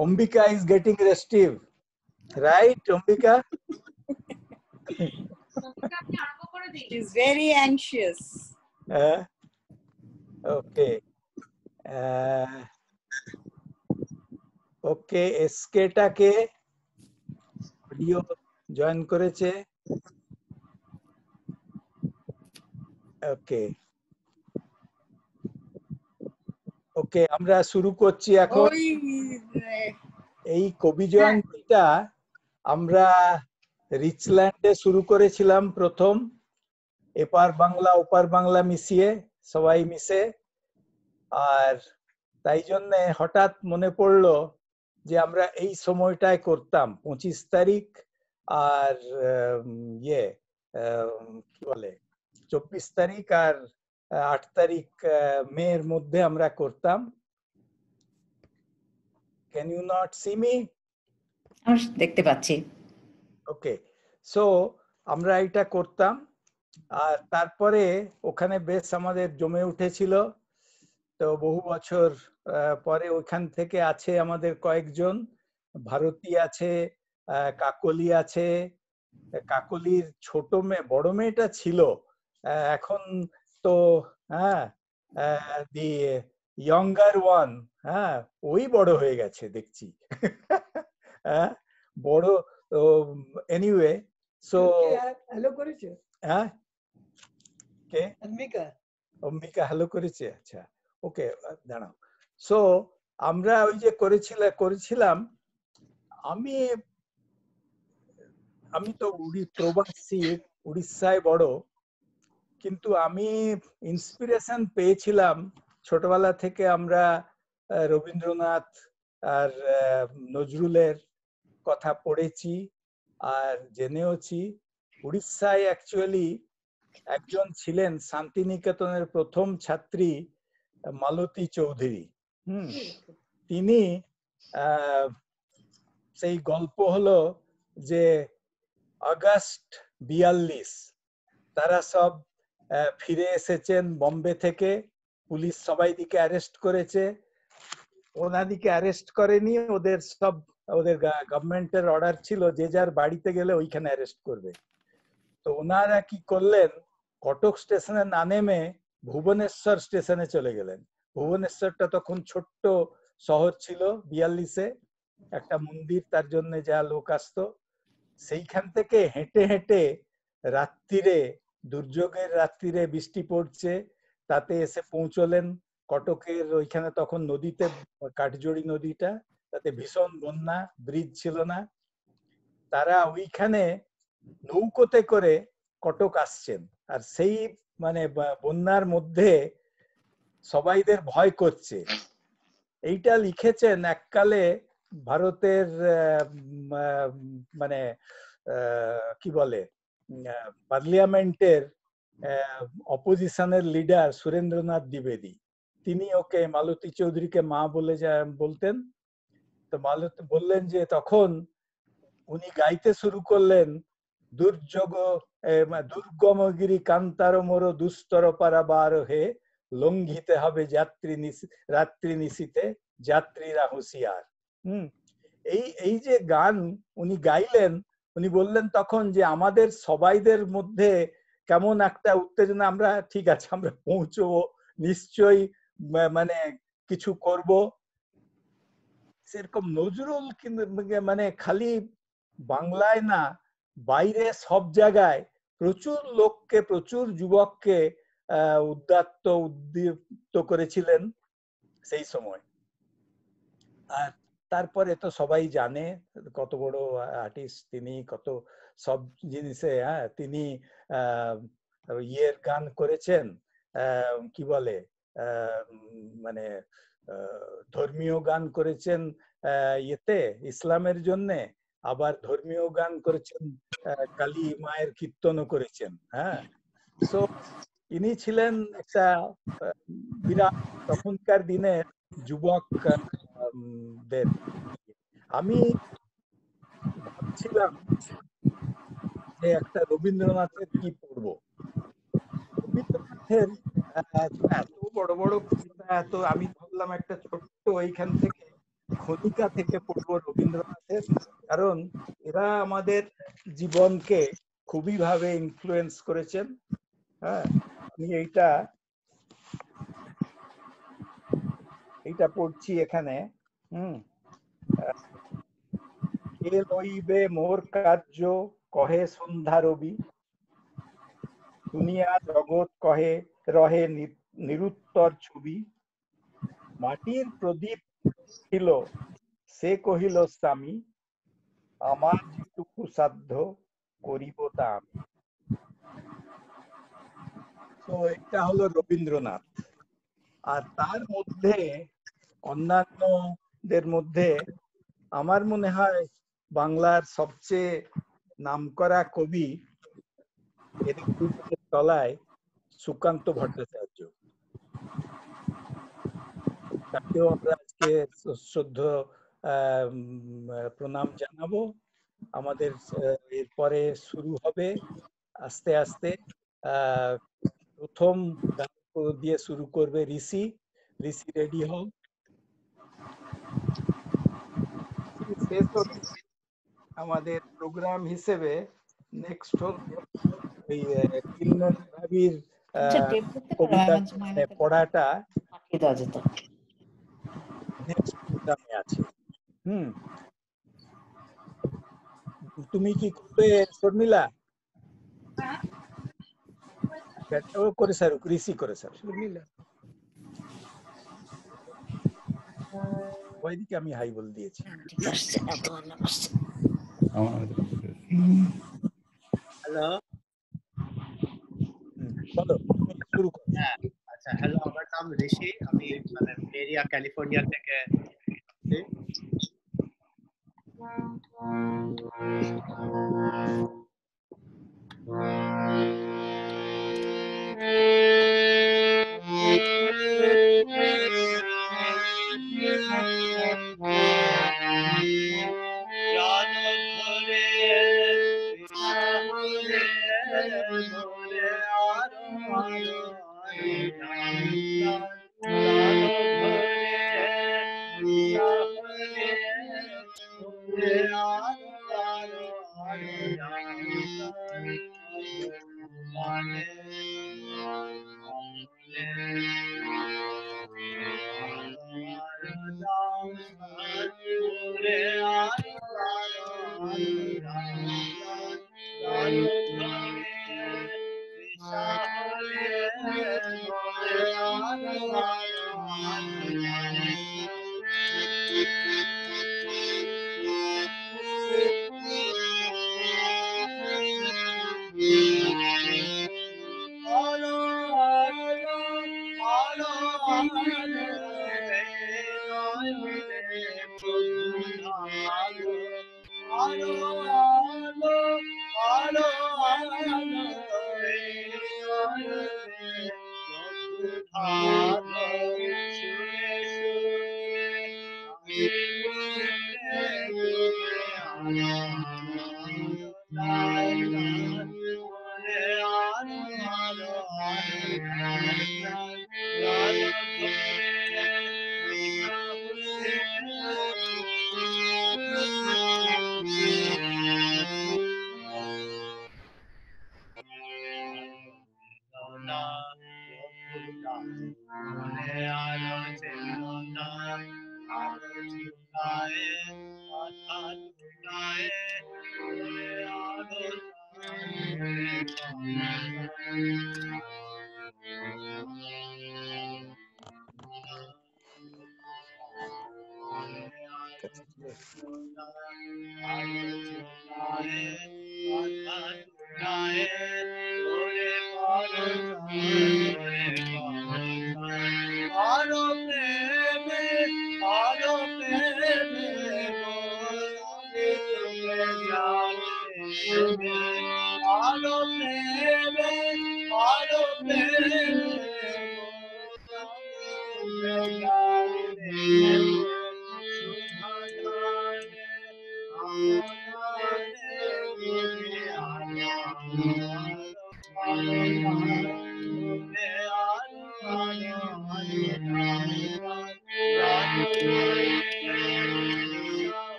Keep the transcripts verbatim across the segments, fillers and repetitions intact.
Ambika is getting restive, right, Ambika? She's very anxious. Uh, okay. Uh, okay, S K টাকে video join করেছে। Okay ওকে আমরা শুরু করছি এখন। এই কবি জয়ন্তীটা আমরা রিচল্যান্ডে শুরু করেছিলাম প্রথম, এপার বাংলা ওপার বাংলা মিশিয়ে সবাই মিশে। আর তাই জন্য হঠাৎ মনে পড়লো যে আমরা এই সময়টায় করতাম পঁচিশ তারিখ আর ইয়ে কি বলে চব্বিশ তারিখ আর আট তারিখ মের মধ্যে আমরা করতাম। Can you not see me? দেখতে পাচ্ছি। ওকে, সো আমরা এটা করতাম। আর তারপরে ওখানে বেশ আমাদের জমে উঠেছিল। তো বহু বছর পরে ওখান থেকে আছে আমাদের কয়েকজন, ভারতী আছে, কাকলি আছে। কাকলির ছোট মেয়ে, বড় মেয়েটা ছিল, এখন তো হ্যাঁ দি ইয়ঙ্গার ওয়ান, হ্যাঁ ওই বড় হয়ে গেছে দেখছি। হ্যাঁ বড়, এনিওয়ে সো হ্যালো করেছে। হ্যাঁ কে? অম্বিকা। অম্বিকা হ্যালো করেছে, আচ্ছা ওকে দাঁড়াও। সো আমরা ওই যে করেছিলাম করেছিলাম আমি আমি তো প্রবাসী, উড়িষ্যায় বড়, কিন্তু আমি ইন্সপিরেশন পেয়েছিলাম ছোটবেলা থেকে। আমরা রবীন্দ্রনাথ আর নজরুলের কথা পড়েছি আর জেনেওছি। উড়িষ্যায় অ্যাকচুয়ালি একজন ছিলেন শান্তিনিকেতনের প্রথম ছাত্রী মালতী চৌধুরী। হুম তিনি আহ সেই গল্প হলো যে আগস্ট বিয়াল্লিশ তারা সব ফিরে এসেছেন বম্বে থেকে, পুলিশ সবাই দিকে অ্যারেস্ট করেছে, ওনাদিকে অ্যারেস্ট করেনি, ওদের সব ওদের গভর্নমেন্টের অর্ডার ছিল যে যার বাড়িতে গেলে ওইখানে অ্যারেস্ট করবে। তো ওনারা কি করলেন, কটক স্টেশনে না নেমে ভুবনেশ্বর স্টেশনে চলে গেলেন। ভুবনেশ্বরটা তখন ছোট্ট শহর ছিল, বিয়াল্লিশে একটা মন্দির, তার জন্য যা লোক আসতো। সেইখান থেকে হেঁটে হেঁটে রাত্রিরে, দুর্যোগের রাত্রিরে বৃষ্টি পড়ছে, তাতে এসে পৌঁছলেন কটকের ওইখানে। তখন নদীতে কাঠজোড়ি নদীটা, তাতে ভীষণ বন্যা, ব্রিজ ছিল না। তারা ওইখানে নৌকোতে করে কটক আসছেন। আর সেই মানে বন্যার মধ্যে সবাইদের ভয় করছে। এইটা লিখেছেন এককালে ভারতের মানে কি বলে পার্লামেন্টের অপোজিশনের লিডার সুরেন্দ্রনাথ দ্বিবেদী। তিনি ওকে মালতী চৌধুরীকে মা বলে যা বলতেন। তো মালতী বললেন যে তখন উনি গাইতে শুরু করলেন, দুর্যোগ দুর্গমগিরি কান্তার মোর দুস্তর পারাবার হে, লঙ্ঘিতে হবে যাত্রী রাত্রি নিশীতে যাত্রীরা হুঁশিয়ার। হম এই এই যে গান উনি গাইলেন, উনি বললেন তখন যে আমাদের সবাইদের মধ্যে কেমন একটা উত্তেজনা, আমরা ঠিক আছে আমরা পৌঁছবো নিশ্চয়ই, মানে কিছু করব। সেরকম নজরুল কিন্তু মানে খালি বাংলায় না, বাইরে সব জায়গায় প্রচুর লোককে, প্রচুর যুবককে আহ উদ্যাত্ত উদ্দীপ্ত করেছিলেন সেই সময়। আর তারপরে তো সবাই জানে কত বড় আর্টিস্ট তিনি, কত সব জিনিসে হ্যাঁ তিনি আহ ইয়ের গান করেছেন, আহ কি বলে আহ মানে ধর্মীয় গান করেছেন আহ ইয়েতে ইসলামের জন্যে, আবার ধর্মীয় গান করেছেন, কালী মায়ের কীর্তনও করেছেন। হ্যাঁ সো ইনি ছিলেন একটা বিরাট তখনকার দিনের যুবক দের। আমি ভাবছিলাম যে একটা রবীন্দ্রনাথের কি পড়বো। রবীন্দ্রনাথের এত বড় বড় কবিতা, এত, আমি ভাবলাম একটা ছোট্ট এইখান থেকে খনিকা থেকে পড়বো রবীন্দ্রনাথের, কারণ এরা আমাদের জীবনকে খুবই ভাবে ইনফ্লুয়েন্স করেছেন। হ্যাঁ, আমি এইটা এইটা পড়ছি এখানে। হুম, কে লইবে মোর কার্য কহে সন্ধ্যা রবি, দুনিয়া জগৎ কহে রহে নিরুত্তর ছবি, মাটির প্রদীপ ছিল সে কহিল স্বামী, আমার যেটুকু সাধ্য করিব তা আমি। তো এটা হলো রবীন্দ্রনাথ। আর তার মধ্যে অন্যান্যদের মধ্যে আমার মনে হয় বাংলার সবচেয়ে নামকরা কবি এর তলায় সুকান্ত ভট্টাচার্য। তাকেও আমরা আজকে শ্রদ্ধ প্রণাম জানাবো। আমাদের এরপরে শুরু হবে আস্তে আস্তে। আহ প্রথম গান দিয়ে শুরু করবে ঋষি। ঋষি রেডি হও। শেষ হলো আমাদের প্রোগ্রাম হিসেবে নেক্সট হল এই কিন্নরী ভাবির কবিতা মানে পড়াটা নেক্সট প্রোগ্রামে আছে। হুম, তুমি কি করবে শর্মিলা? ও করে স্যার, ঋষি করে স্যার। শর্মিলা ওইদিকে আমি হাই বল দিয়েছি। হ্যালো, বলো, তুমি শুরু করো। হ্যাঁ, আচ্ছা, হ্যালো, আমার নাম ঋষি, আমি মানে এরিয়া ক্যালিফোর্নিয়া থেকে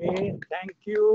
থ্যাংক ইউ।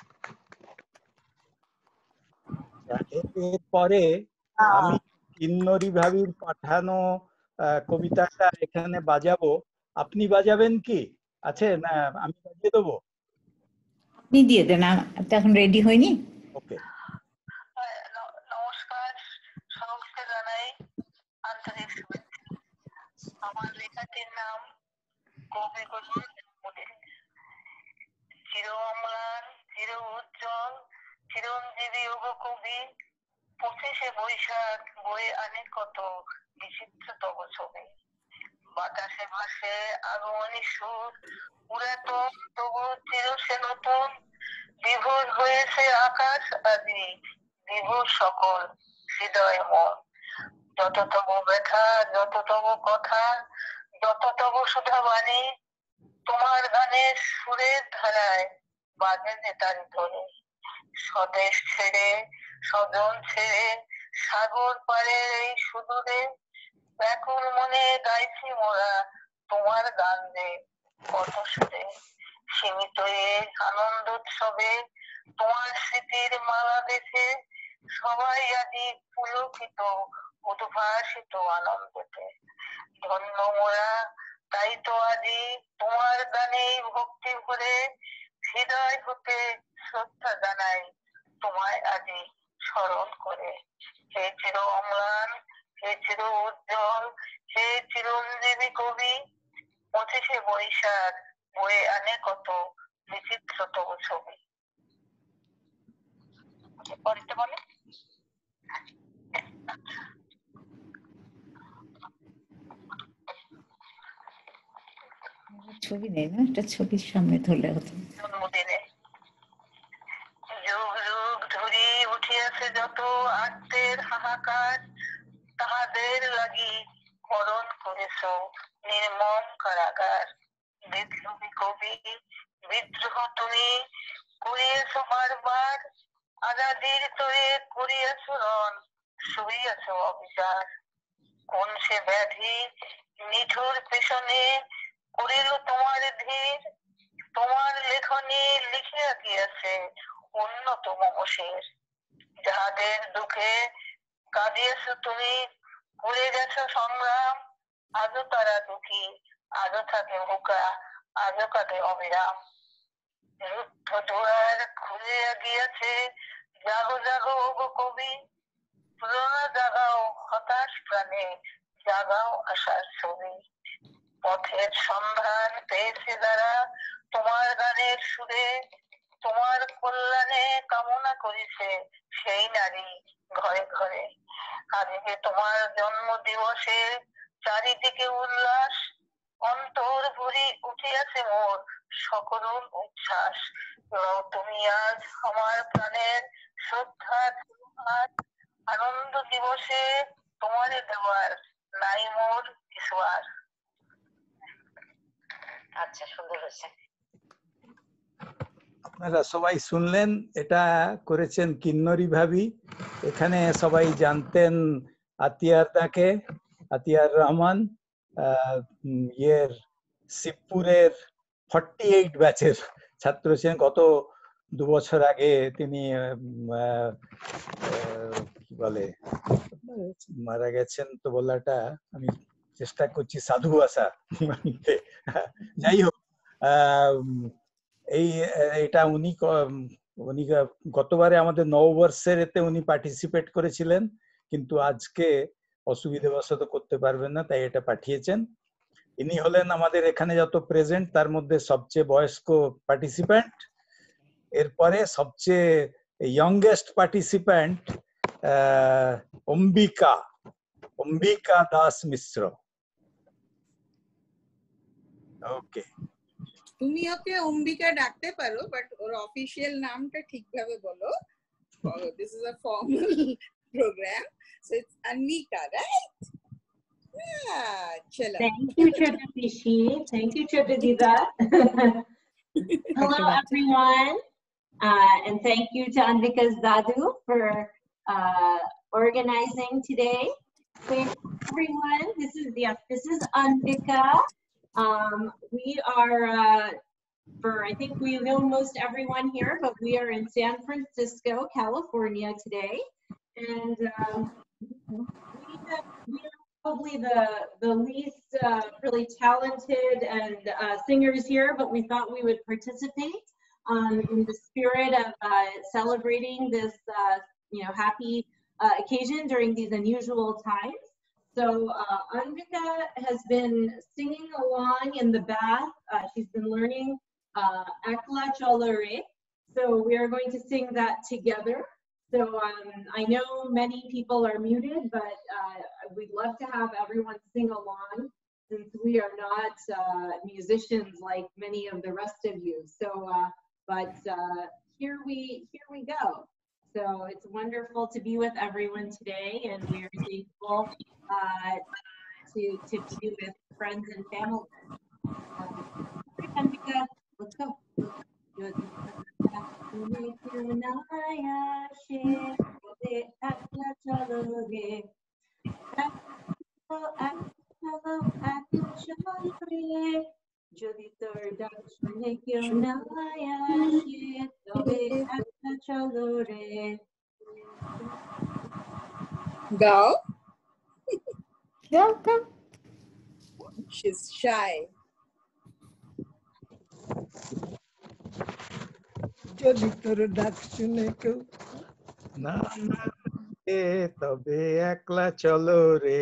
এরপরে আমি কিন্নরী ভাবির পাঠানো কবিতাটা এখানে বাজাবো। আপনি বাজাবেন কি? আছে না আমি বাজিয়ে দেবো? আপনি দিয়ে দেন, আমি তো এখন রেডি হইনি। ওকে। নমস্কার, সকলকে জানাই আন্তরিক শুভেচ্ছা। আমার লেখাটির নাম কবিগুলোর জন্মদিন। চির অম্লান, চির উজ্জ্বল, চিরঞ্জীবী ওগো কবি, পঁচিশে বৈশাখ বয়ে আনে কত বিচিত্র তব ছবি। বাতাসে ভাসে আগমনী সুর, পুরাতন তবু চির সে নতুন, বিভোর হয়েছে আকাশ আজি, বিভোর সকল হৃদয় মন। যত তব ব্যথা, যত তব কথা, যত তব সুধা বাণী, তোমার গানের সুরের ধারায় বাজে যে তারি ধ্বনি। স্বদেশ ছেড়ে, স্বজন ছেড়ে, সাগর পাড়ের এই সুদূরে, ব্যাকুল মনে গাইছি মোরা তোমার গান রে কত সুরে। সীমিত এ আনন্দ উৎসবে তোমার স্মৃতির মালা দেখে সবাই আজি পুলকিত উদ্ভাসিত আনন্দতে। ধন্য মোরা তাই তো আজি তোমার গানে ভক্তি ভরে হৃদয় হতে শ্রদ্ধা জানাই তোমায় আজি স্মরণ করে। হে চির অম্লান, হে চির উজ্জ্বল, হে চিরঞ্জীবী কবি, পঁচিশে বৈশাখ বয়ে আনে কত বিচিত্র তবু ছবি। পরেরটা বলে ছবি নেই না, একটা ছবির সামনে ধরলে হতো। জন্মদিনে যুগ যুগ ধরি উঠিয়াছে যত আত্মের হাহাকার, তাহাদের লাগি করণ করেছ নির্মম কারাগার। বিদ্রোহী কবি, বিদ্রোহ তুমি করিয়াছ বারবার, আজাদির তরে করিয়াছ রণ, শুইয়াছ অবিচার। কোন সে ব্যাধি নিঠুর পেছনে করিল তোমার ধীর, তোমার লেখনী লিখিয়া গিয়াছে উন্নত মমশের। যাহাদের দুঃখে কাঁদিয়েছ তুমি, করে গেছ সংগ্রাম, আজও তারা দুঃখী, আজও থাকে হুকা, আজও কাঁদে অবিরাম। রুদ্ধ দুয়ার খুলিয়া গিয়াছে, জাগো জাগো ওগো কবি, প্রেরণা জাগাও হতাশ প্রাণে, জাগাও আশার ছবি। পথের সন্ধান পেয়েছে যারা তোমার গানের সুরে, তোমার কল্যাণে কামনা করেছে সেই নারী ঘরে ঘরে। আজকে তোমার জন্ম দিবসে চারিদিকে উল্লাস, অন্তর ভরি উঠিয়াছে মোর সকল উচ্ছ্বাস। তুমি আজ আমার প্রাণের শ্রদ্ধার আনন্দ দিবসে তোমারে দেওয়ার নাই মোর কিছু আর। আচ্ছা, সুন্দর হয়েছে। আপনারা সবাই শুনলেন, এটা করেছেন কিন্নরী ভাবি। এখানে সবাই জানতেন আতিয়ার দাকে, আতিয়ার রহমান, ইয়ের শিবপুরের ফর্টি এইট ব্যাচের ছাত্র ছিলেন। গত দু বছর আগে তিনি কি বলে মারা গেছেন, তো বলাটা আমি চেষ্টা করছি সাধু ভাষা মানতে। যাই হোক, এই এটা উনি উনি গতবারে আমাদের নববর্ষের এতে উনি পার্টিসিপেট করেছিলেন, কিন্তু আজকে অসুবিধাবশত করতে পারবেন না, তাই এটা পাঠিয়েছেন। ইনি হলেন আমাদের এখানে যত প্রেজেন্ট তার মধ্যে সবচেয়ে বয়স্ক পার্টিসিপ্যান্ট। এরপরে সবচেয়ে youngest participant Ambika, Ambika Das Mishra. Okay, তুমি ওকে অম্বিকা ডাকতে পারো, বাট ওর অফিশিয়াল নামটা ঠিকভাবে বলো। This is a formal program, so it's Anika, right? Yeah, chalo. Thank you, Chhatrapati. Thank you, Chhatradiva. Hello, everyone, uh, and thank you to Anvika's Dadu for uh, organizing today. So, everyone, this is the this is Anvika. Um, we are uh, for, I think we know most everyone here, but we are in San Francisco, California today. And um, we, have, we are probably the, the least uh, really talented and uh, singers here, but we thought we would participate um, in the spirit of uh, celebrating this uh, you know, happy uh, occasion during these unusual times. So uh, Anvika has been singing along in the bath. Uh, she's been learning uh, Ekla Cholore. So we are going to sing that together. So um, I know many people are muted, but uh, we'd love to have everyone sing along since we are not uh, musicians like many of the rest of you. So, uh, but uh, here we here we go. So it's wonderful to be with everyone today, and we are thankful uh, to to be with friends and family. Um, Anvika, let's go. Go. Go, go. She's shy. যদি তোর ডাক শুনে কেউ না না এ তবে একলা চলো রে।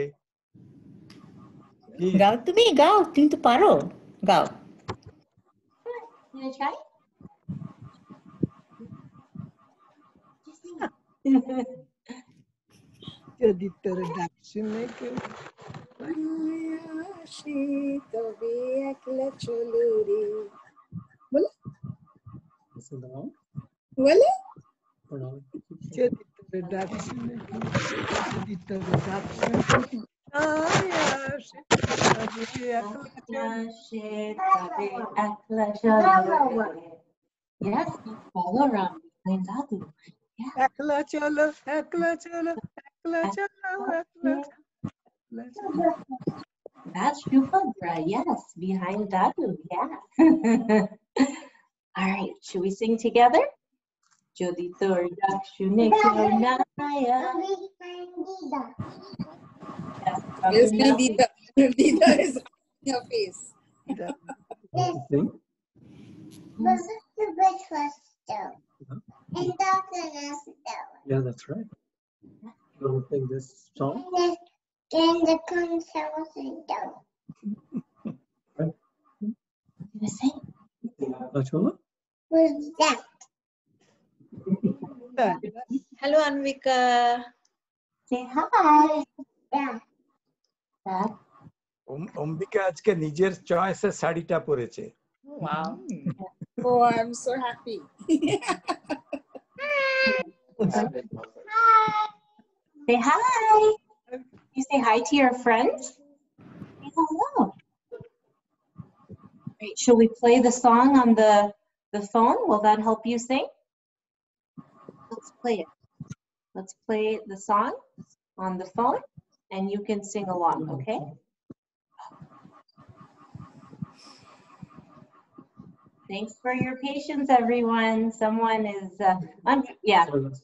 কি গাও তুমি, গাও, তুমি তো পারো, গাও। You gonna try? যদি তোর ডাক শুনে কেউ আসে তবে একলা চলো রে। বলে বলে যদি তোর ডাক শুনে কেউ যদি তোর ডাক শুনে কেউ আয় আসে তবে একলা চলো। Yes, follow around behind Dadu. Yeah. একলা চলো একলা চলো একলা চলো একলা চলো। That's Shubhadra. Yes, behind Dadu. Yeah. All right, should we sing together? Jodi tor dak shune naya. Yes, Nidita. Nidita is on your face. Was it the breakfast though? And doctor has though. Yeah, that's right. You want to sing this song? Then the concert was though. Right. You sing? Achola? Who's that? Hello, Anvika. Say hi. Yeah. Dad. Ambika আজকে নিজের চয়েসের শাড়িটা পরেছে। Wow. Oh, I'm so happy. Say hi. You say hi to your friends? Say hello. Right, shall we play the song on the, the phone? Will that help you sing? Let's play it. Let's play the song on the phone and you can sing along, okay? Thanks for your patience, everyone. Someone is, uh, yeah.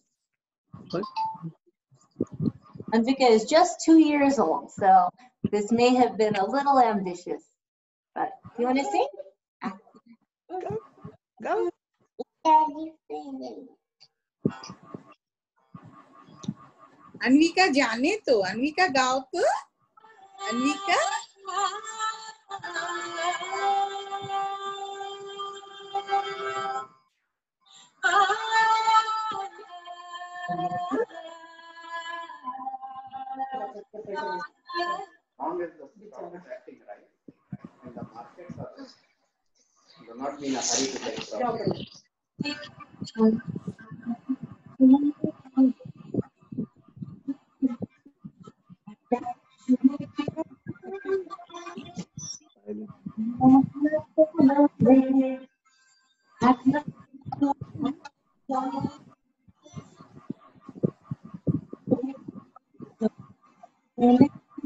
Anvika is just two years old, so this may have been a little ambitious. But you want to sing? Go, go. Daddy singing. Anvika জানে তো, Anvika গাও তো, Anvika. Song is the profit acting, right? And the markets are do not be in a hurry to take profit.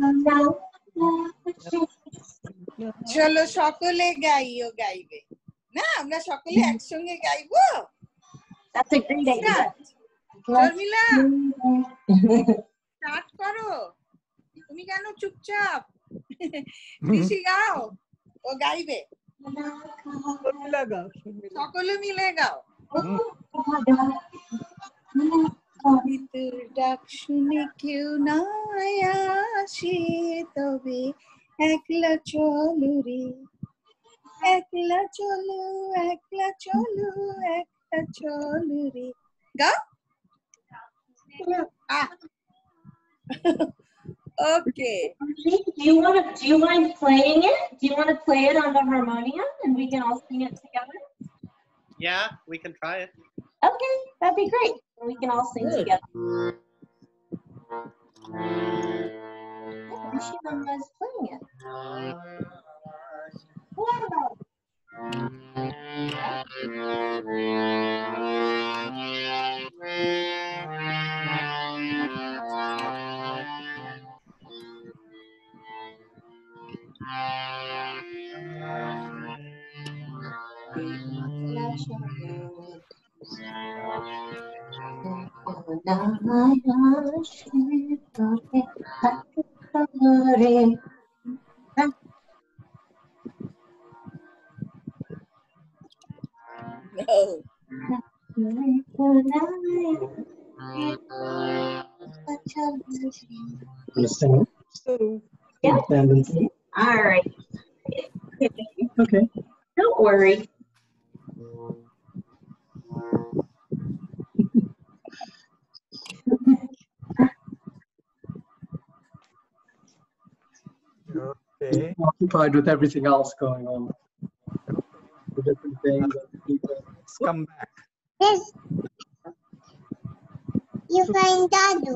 চলো সকলে গাইও গাইবে না আমরা সকলে একসঙ্গে গাইবো। That's a great idea. Sharmila start করো, তুমি কেন চুপচাপ? ঋষি গাও, ও গাইবে। শর্মিলা গাও, সকলে মিলে গাও। তোর ডাক শুনে কেউ না আসে, তবে একলা চলো রে, একলা চলো, একলা চলো, একলা চলো রে। গাও। Ah. Okay. Do you want to? Do you mind playing it? Do you want to play it on the harmonium, and we can all sing it together? Yeah, we can try it. Okay, that'd be great. We can all sing Good. together. Rishi Mama is playing it. Wow. No. Understand? Yeah. Understand and sing? All right. Okay. Don't worry. Okay. Occupied with everything else going on. The different things. other people. Let's come back. Yes. You find Dadu.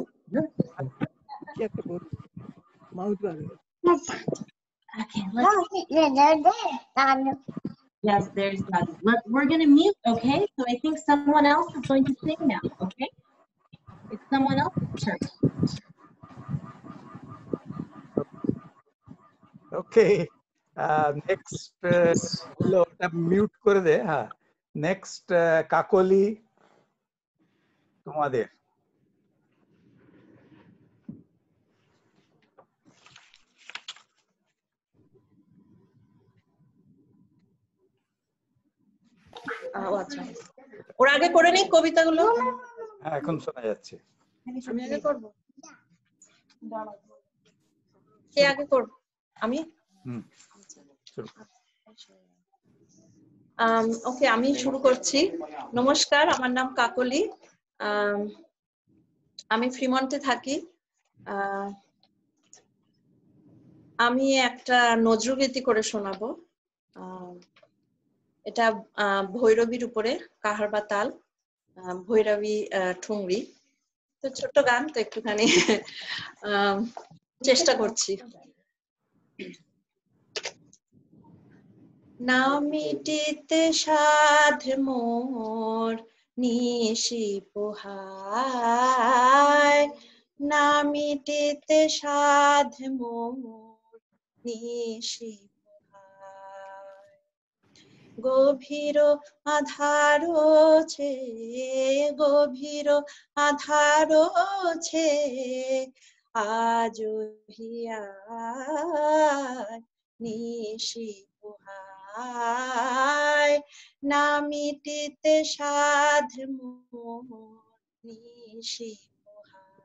Mouth Yes. Okay, let's. Oh, there's Dadu. Yes, there's that. Let, we're going to mute, okay? So I think someone else is going to sing now, okay? It's someone else's turn. Okay. Uh, next, হলো ওটা mute করে দে। হ্যাঁ, next কাকলি তোমাদের। ও আচ্ছা, ওর আগে করে নেই কবিতাগুলো। হ্যাঁ, এখন শোনা যাচ্ছে। আমি আগে করব, কে আগে করব? আমি। হুম, শুরু। ওকে, আমি শুরু করছি। নমস্কার, আমার নাম কাকলি। আম, আমি ফ্রিমন্টে থাকি। আহ, আমি একটা নজরুলগীতি করে শোনাবো। আহ, এটা আহ, ভৈরবীর উপরে কাহারবা তাল, আহ, ভৈরবী আহ, ঠুংরি। তো ছোট্ট গান, তো একটুখানি আহ, চেষ্টা করছি। না মিটিতে সাধ মোর নিশি পোহায়, না মিটিতে সাধ মোর নিশি পোহায়। গভীর আধার ছে, গভীর আধার ছে, আজ হিয়ায় নিশি পোহায়, না মিটিতে সাধ মোর নিশি পোহায়।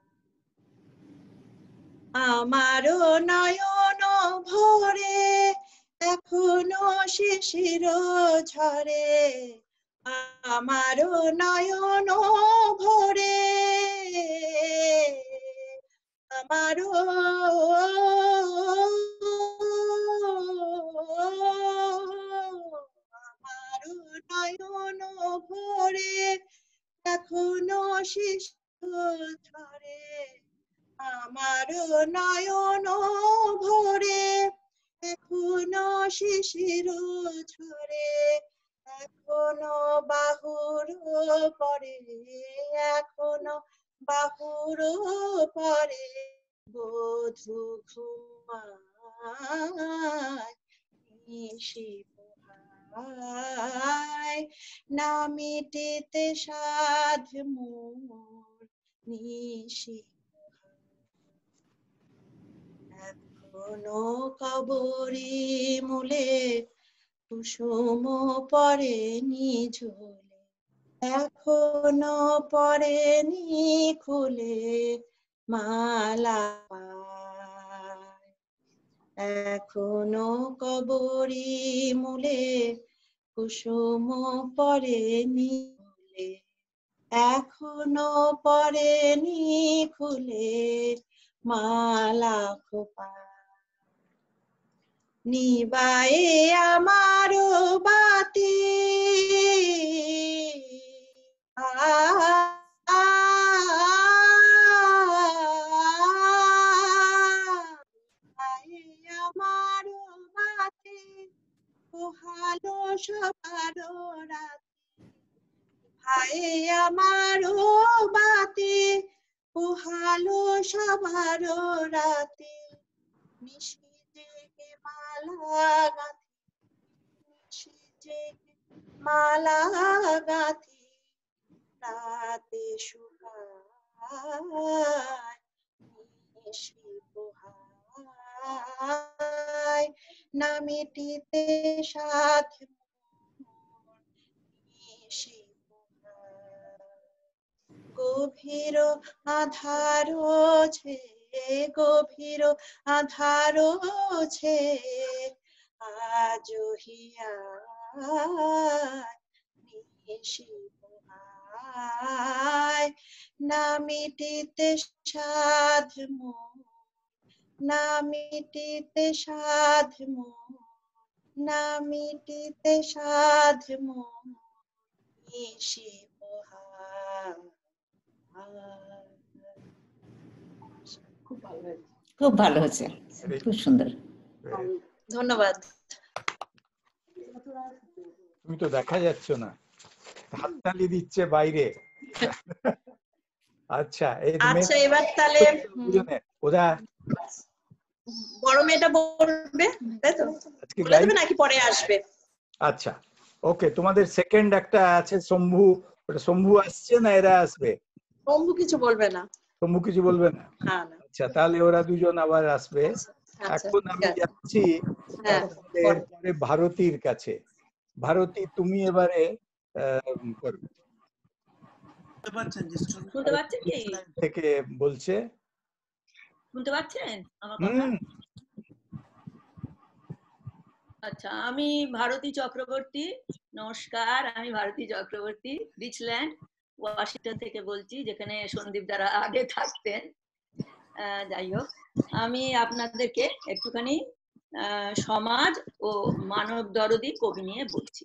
আমারও নয়ন ভরে এখনো শিশির ঝরে, আমারও নয়ন ভরে, আমারও আমারও নয়ন ভরে এখনো শিশির ঝরে, আমার নয়ন ভরে এখনো শিশির ঝরে, এখনো বাহুর পরে, এখনো বাহুর পরে বধূ ঘুমায় নিশি পোহায়। না মিটিতে সাধ মোর নিশি এখনো কবরি মূলে কুসুম পড়েনি ঝোলে এখনো পড়েনি খুলে মালা পায় এখনো কবরি মূলে কুসুম পড়েনি ঝোলে এখনো পড়েনি খুলে মালা খোপায় নিবায়ে আমার বাতি আমার বাতি পোহালো সবার রাতি ভাই আমার বাতি পোহালো সবার রাতি নিশি জেগে মালা গাঁথি নিশি জেগে মালা গাঁথি রাতে শুকায় নিশি পোহায় না মিটিতে সাধ নিশি গভীর আধার ছে গভীর আধার ছে আজ হিয়া নিশি পোহায় না মিটিতে সাধ মোর না মিটিতে সাধ মোর না মিটিতে সাধ মোর নিশি পোহায় খুব ভালো হয়েছে খুব ভালো হয়েছে খুব সুন্দর ধন্যবাদ তুমি তো দেখা যাচ্ছ না হাততালি দিচ্ছে বাইরে আচ্ছা আচ্ছা এবার তাহলে ওরা বড় মেয়েটা বলবে তাই তো বলে দেবে নাকি পরে আসবে আচ্ছা ওকে তোমাদের সেকেন্ড একটা আছে শম্ভু ওটা শম্ভু আসছে না এরা আসবে শম্ভু কিছু বলবে না শম্ভু কিছু বলবে না হ্যাঁ না আচ্ছা তাহলে ওরা দুজন আবার আসবে এখন আমি যাচ্ছি এরপরে ভারতীর কাছে ভারতী তুমি এবারে করবে শুনতে পাচ্ছেন কি থেকে বলছে শুনতে পাচ্ছেন আমার কথা আচ্ছা আমি ভারতী চক্রবর্তী নমস্কার আমি ভারতী চক্রবর্তী রিচল্যান্ড ওয়াশিংটন থেকে বলছি যেখানে সন্দীপ দ্বারা আগে থাকতেন যাই হোক আমি আপনাদেরকে একটুখানি সমাজ ও মানব দরদি কবি নিয়ে বলছি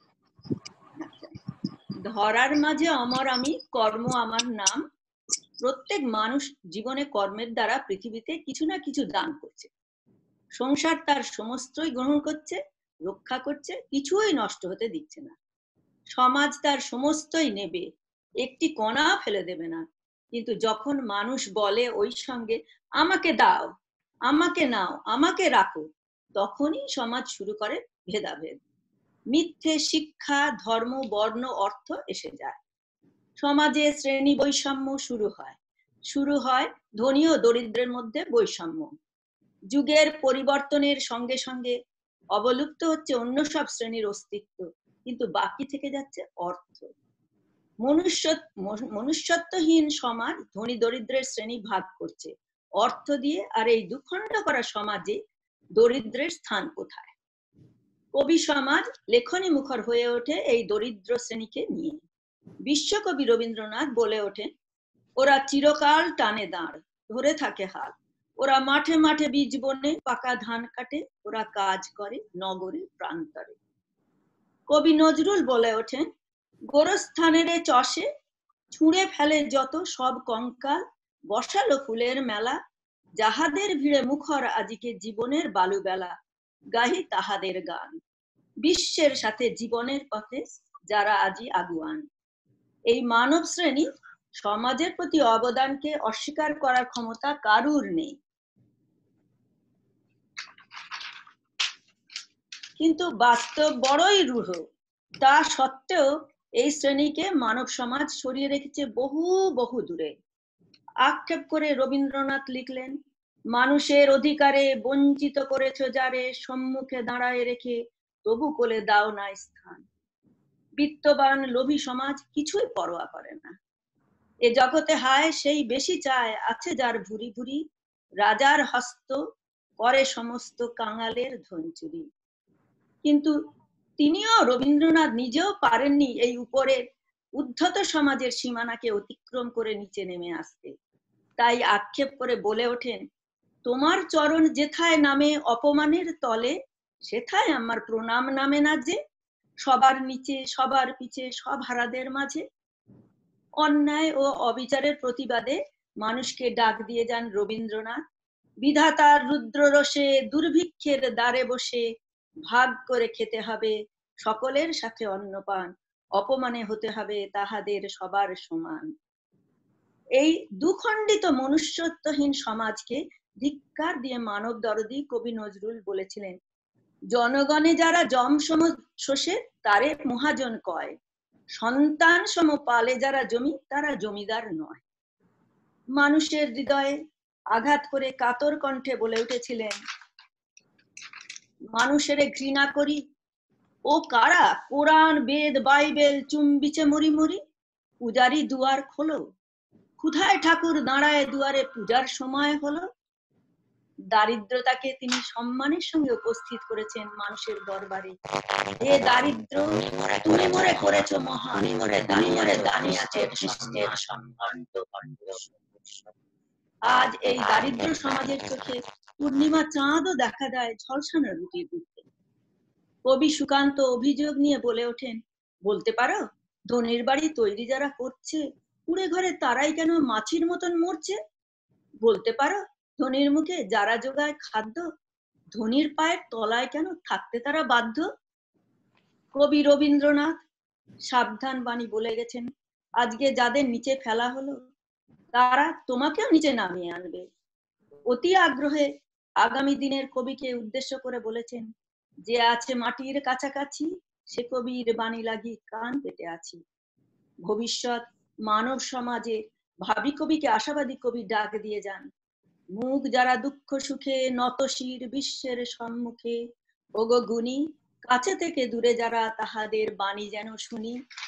ধরার মাঝে অমর আমি কর্ম আমার নাম প্রত্যেক মানুষ জীবনে কর্মের দ্বারা পৃথিবীতে কিছু না কিছু দান করছে সংসার তার সমস্তই গ্রহণ করছে রক্ষা করছে কিছুই নষ্ট হতে দিচ্ছে না সমাজ তার সমস্তই নেবে একটি কণা ফেলে দেবে না কিন্তু যখন মানুষ বলে ওই সঙ্গে আমাকে দাও আমাকে নাও আমাকে রাখো তখনই সমাজ শুরু করে ভেদাভেদ মিথ্যে শিক্ষা ধর্ম বর্ণ অর্থ এসে যায় সমাজে শ্রেণী বৈষম্য শুরু হয় শুরু হয় ধনী ও দরিদ্রের মধ্যে বৈষম্য যুগের পরিবর্তনের সঙ্গে সঙ্গে অবলুপ্ত হচ্ছে অন্য সব শ্রেণীর অস্তিত্ব কিন্তু বাকি থেকে যাচ্ছে অর্থ মনুষ্য মনুষ্যত্বহীন সমাজ ধনী দরিদ্রের শ্রেণী ভাগ করছে অর্থ দিয়ে আর এই দুখণ্ড করা সমাজে দরিদ্রের স্থান কোথায় কবি সমাজ লেখনী মুখর হয়ে ওঠে এই দরিদ্র শ্রেণীকে নিয়ে বিশ্বকবি রবীন্দ্রনাথ বলে ওঠেন ওরা চিরকাল টানে দাঁড় ধরে থাকে হাল ওরা মাঠে মাঠে বীজ বনে পাকা ধান কাটে ওরা কাজ করে নগরে প্রান্তরে কবি নজরুল বলে ওঠেন গোরস্থানের চষে ছুঁড়ে ফেলে যত সব কঙ্কাল বসালো ফুলের মেলা যাহাদের ভিড়ে মুখর আজিকে জীবনের বালুবেলা গাহি তাহাদের গান বিশ্বের সাথে জীবনের পথে যারা আজি আগুয়ান এই মানব শ্রেণী সমাজের প্রতি অবদানকে অস্বীকার করার ক্ষমতা কারুর নেই কিন্তু বাস্তব বড়ই রূঢ়। তা সত্ত্বেও এই শ্রেণীকে মানব সমাজ সরিয়ে রেখেছে বহু বহু দূরে। আক্ষেপ করে রবীন্দ্রনাথ লিখলেন, মানুষের অধিকারে বঞ্চিত করেছ যারে, সম্মুখে দাঁড়ায় রেখে তবু কোলে দাও না স্থান। বিত্তবান লোভী সমাজ কিছুই পরোয়া করে না। এ জগতে হায় সেই বেশি চায়, আছে যার ভুরি ভুরি, রাজার হস্ত করে সমস্ত কাঙালের ধন চুরি। কিন্তু তিনিও, রবীন্দ্রনাথ নিজেও পারেননি এই উপরের উদ্ধত সমাজের সীমানাকে অতিক্রম করে নিচে নেমে আসতে। তাই আক্ষেপ করে বলে ওঠেন, তোমার চরণ যেথায় নামে অপমানের তলে, সেথায় আমার প্রণাম নামে না যে, সবার নিচে সবার পিছে সব হারাদের মাঝে। অন্যায় ও অবিচারের প্রতিবাদে মানুষকে ডাক দিয়ে যান রবীন্দ্রনাথ। বিধাতার রুদ্ররোষে দুর্ভিক্ষের দ্বারে বসে ভাগ করে খেতে হবে সকলের সাথে অন্নপান, অপমানে হতে হবে তাহাদের সবার সমান। এই দুখণ্ডিত মনুষ্যত্বহীন সমাজকে ধিক্কার দিয়ে মানব দরদি কবি নজরুল বলেছিলেন, জনগণে যারা জম সম শোষে তারে মহাজন কয়, সন্তান সম পালে যারা জমি তারা জমিদার নয়। মানুষের হৃদয়ে আঘাত করে কাতর কণ্ঠে বলে উঠেছিলেন, মানুষের ঘৃণা করি ও কারা, কোরআন বেদ বাইবেল চুম্বিছে মরি মরি, পূজারি দুয়ার খোলো, ক্ষুধায় ঠাকুর দাঁড়ায় দুয়ারে পূজার সময় হলো। দারিদ্রতাকে তিনি সম্মানের সঙ্গে উপস্থিত করেছেন মানুষের দরবারে। এ দারিদ্র তুমি মরে করেছো মহান, মরে দানি মরে দানি আছে কৃষ্ণের সম্মান। আজ এই দারিদ্র সমাজের চোখে পূর্ণিমা চাঁদও দেখা দেয় ঝলসানো রুটির মধ্যে। কবি সুকান্ত অভিযোগ নিয়ে বলে ওঠেন, বলতে পারো ধনির বাড়ি তৈরি যারা করছে, কুড়ে ঘরে তারাই কেন মাছির মতন মরছে? বলতে পারো ধনির মুখে যারা জোগায় খাদ্য, ধনির পায়ের তলায় কেন থাকতে তারা বাধ্য? কবি রবীন্দ্রনাথ সাবধান বাণী বলে গেছেন, আজকে যাদের নিচে ফেলা হলো তারা তোমাকেও নিচে নামিয়ে আনবে। অতি আগ্রহে আগামী দিনের কবিকে উদ্দেশ্য করে বলেছেন, যে আছে মাটির কাছাকাছি সে কবির বাণী লাগি কান পেতে আছি। ভবিষ্যৎ মানব সমাজে ভাবি কবিকে আশাবাদী কবি ডাক দিয়ে যান, মুখ যারা দুঃখ সুখে নতশির বিশ্বের সম্মুখে, ওগো গুণী কাছে থেকে দূরে যারা তাহাদের বাণী যেন শুনি।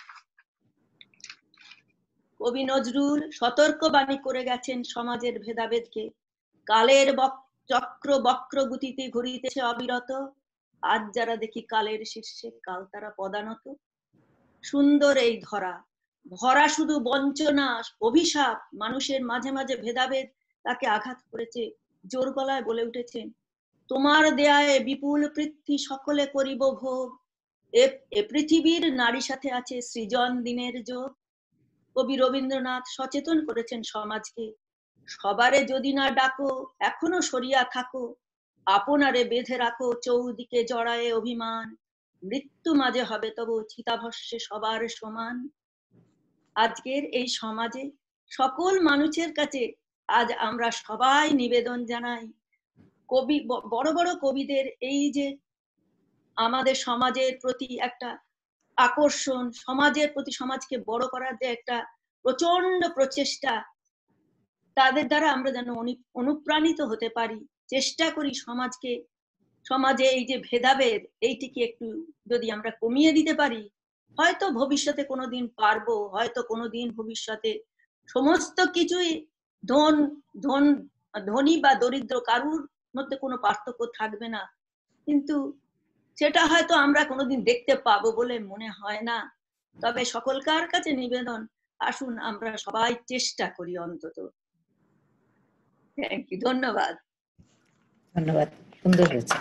কবি নজরুল সতর্ক বাণী করে গেছেন সমাজের ভেদাভেদকে, কালের চক্র বক্র গতিতে ঘুরিতেছে অবিরত, আজ যারা দেখি কালের শীর্ষে কাল তারা পদানত। সুন্দর এই ধরা ভরা শুধু বঞ্চনা অভিশাপ, মানুষের মাঝে মাঝে ভেদাভেদ তাকে আঘাত করেছে। জোর গলায় বলে উঠেছেন, তোমার দেয়ায় বিপুল পৃথ্বী সকলে করিব ভোগ, এ পৃথিবীর নারী সাথে আছে সৃজন দিনের যোগ। কবি রবীন্দ্রনাথ সচেতন করেছেন সমাজকে, সবারে যদি না ডাকো এখনো সরিয়া থাকো, আপনারে বেঁধে রাখো চৌদিকে জড়ায়ে অভিমান, মৃত্যু মাঝে হবে তবু চিতাভস্যে সবার সমান। আজকের এই সমাজে সকল মানুষের কাছে আজ আমরা সবাই নিবেদন জানাই, কবি বড় বড় কবিদের এই যে আমাদের সমাজের প্রতি একটা আকর্ষণ, সমাজের প্রতি সমাজকে বড় করার যে একটা প্রচন্ড প্রচেষ্টা, তাদের দ্বারা আমরা যেন অনুপ্রাণিত হতে পারি। চেষ্টা করি সমাজকে, সমাজে এই যে ভেদাভেদ এইটিকে একটু যদি আমরা কমিয়ে দিতে পারি, হয়তো ভবিষ্যতে কোনোদিন পারবো, হয়তো কোনোদিন ভবিষ্যতে সমস্ত কিছুই ধন ধন ধনী বা দরিদ্র কারুর মধ্যে কোনো পার্থক্য থাকবে না, কিন্তু সেটা হয়তো আমরা কোনোদিন দেখতে পাবো বলে মনে হয় না। তবে সকলকার কাছে নিবেদন, আসুন আমরা সবাই চেষ্টা করি অন্তত। থ্যাংক ইউ, ধন্যবাদ। ধন্যবাদ, সুন্দর হয়েছে।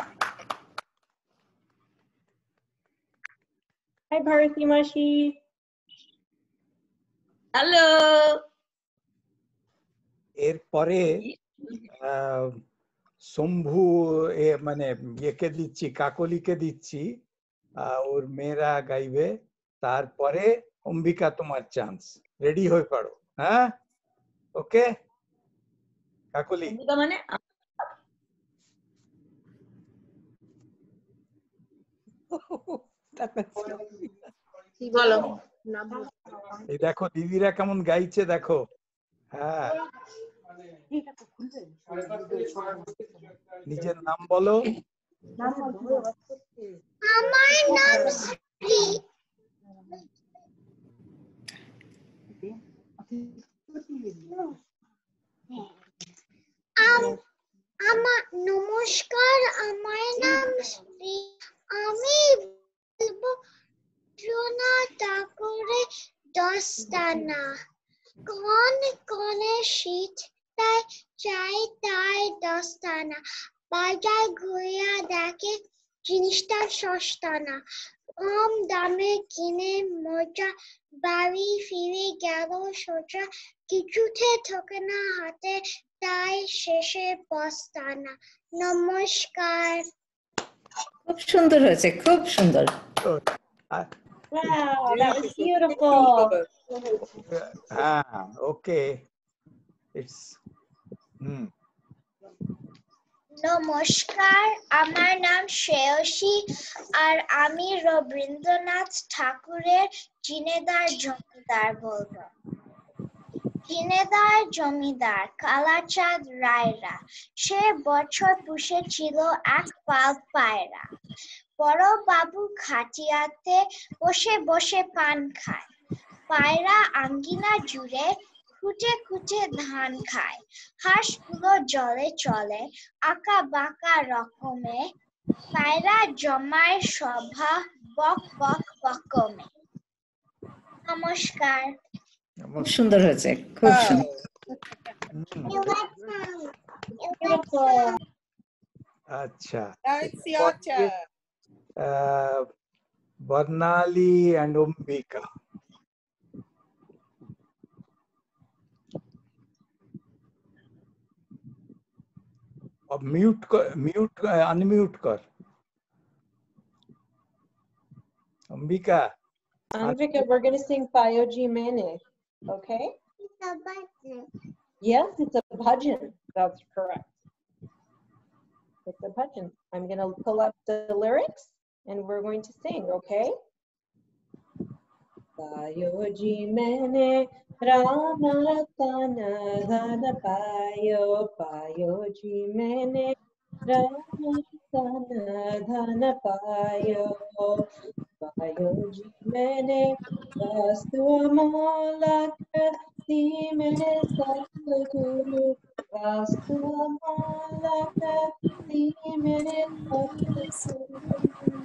Hi, Bharati Mashi. হ্যালো। এরপরে শম্ভু মানে ইয়েকে দিচ্ছি, কাকলিকে দিচ্ছি, ওর মেয়েরা গাইবে, তারপরে অম্বিকা তোমার চান্স, রেডি হয়ে পড়ো। হ্যাঁ, ওকে কাকলি। মানে কি বলো এই দেখো দিদিরা কেমন গাইছে দেখো। হ্যাঁ নিজের নাম বলো। আমার নাম শ্রী। আম- আমার নমস্কার, আমার নাম শ্রী। আমি বলবো রবীন্দ্রনাথ ঠাকুরের দস্তানা। কোন কোনে শীত তাই চাই তাই দস্তানা, বাজার ঘুরিয়া দেখে জিনিসটা সস্তা না, কম দামে কিনে মজা, বাড়ি ফিরে গেল সোজা, কিছুতে ঠকে না হাতে তাই শেষে পস্তানা। নমস্কার। খুব সুন্দর হয়েছে, খুব সুন্দর। Wow, that was beautiful. হ্যাঁ ওকে ইটস হুম নমস্কার, আমার নাম শ্রেয়সী আর আমি রবীন্দ্রনাথ ঠাকুরের জিনেদার জমিদার বলবো। জিনেদার জমিদার কালাচাঁদ রায়রা সে বছর পুষেছিল এক পাল পায়রা। বড় বাবু খাটিয়াতে বসে বসে পান খায়, পায়রা আঙ্গিনা জুড়ে খুঁটে খুঁটে ধান খায়। হাঁসগুলো জলে চলে আঁকা বাঁকা রকমে, পায়রা জমায় সভা বক বক বকমে। নমস্কার। খুব সুন্দর হয়েছে, খুব সুন্দর। আচ্ছা Now it's your turn. uh, Barnali and Umbika. अब म्यूट कर, म्यूट अनम्यूट कर Ambika. Andrika, we're going to sing Payoji Mene, okay? It's a button. Yes, it's a bhajan. That's correct. It's a bhajan. I'm going to pull up the lyrics and we're going to sing, okay? Payoji Mene Rama Ratana Dhana Payo Payoji Mene Rama Ratana Dhana Payo Payoji Mene Vastu Amolaka Dimene Satguru Vastu Amolaka Dimene Satguru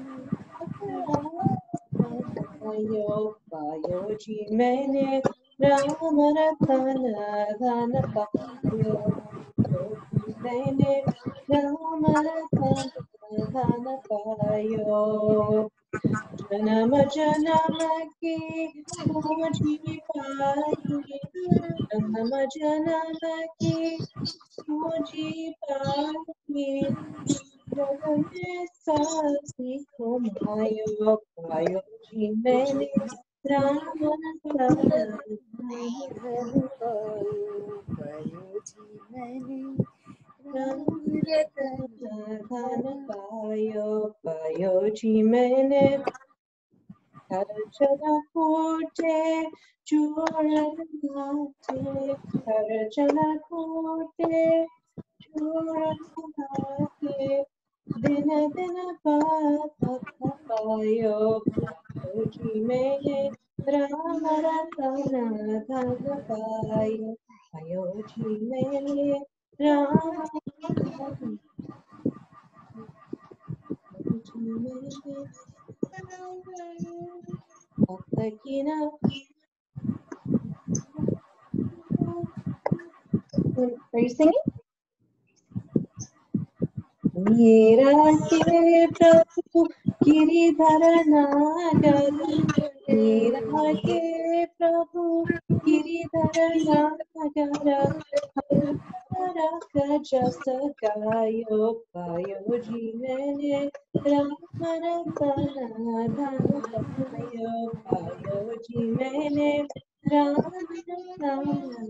Payo Payoji Mene Rama Ratana Dhana Payo Payoji Mene Rama Ratana Dhana Payo Janama Janama Ki Moji Payi Janama Janama Ki Moji Payi Jagane Sasi Kumayo Payoji Mene Rama Ratana Payoji Mene Rama Payo Payoji Mene Karjana Kote Churanate Karjana Kote Churanate Dina Dina Pata Payo Payoji Mene Rama Ratana Dhana Payo Payoji Mene Rama Ratana Patakina. Are you singing? Meera ke Prabhu Giridhar Nagar, Meera ke Prabhu Giridhar Nagar, Haraka Jasa Gayo Payoji Mene Rama Ratana Dhana Payo Payoji Mene Rama Ratana.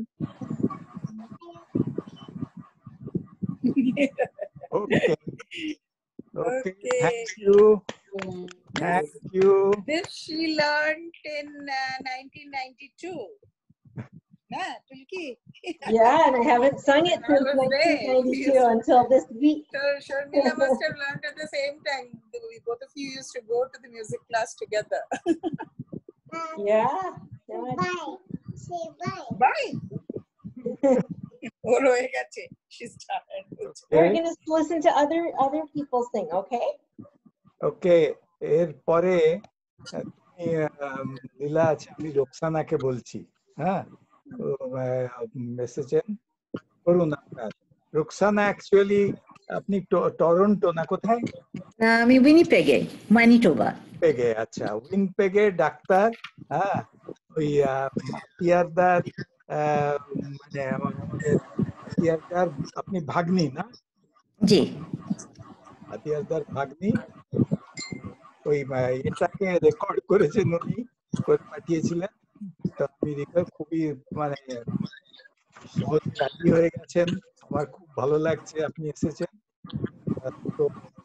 Okay. Okay. Okay. Thank you. Thank you. This she learned in uh, nineteen ninety-two. Nah, Tulki. Yeah, and I haven't sung it And I since was nineteen there. ninety-two Yes. until this week. So Sharmila must have learned at the same time. We both of you used to go to the music class together. Yeah. Bye. Say bye. Bye. She's tired. We're gonna listen to other other people sing, okay? Okay. এরপরে তুমি লীলা আছে, আমি রোকসানাকে বলছি। হ্যাঁ, মেসেজেন করুন আপনার। Roksana actually আপনি Toronto না কোথায়? না, আমি উইনিপেগে, ম্যানিটোবা। পেগে, আচ্ছা, উইনিপেগে ডাক্তার। হ্যাঁ, ওই পিয়ারদার মানে আমাদের পিয়ারদার আপনি ভাগ্নি না? জি, পিয়ারদার ভাগ্নি। ওই এটাকে রেকর্ড করেছেন উনি, করে পাঠিয়েছিলেন। আমেরিকা খুবই মানে সহজ রাজি হয়ে গেছেন। আমার খুব ভালো লাগছে আপনি এসেছেন। তো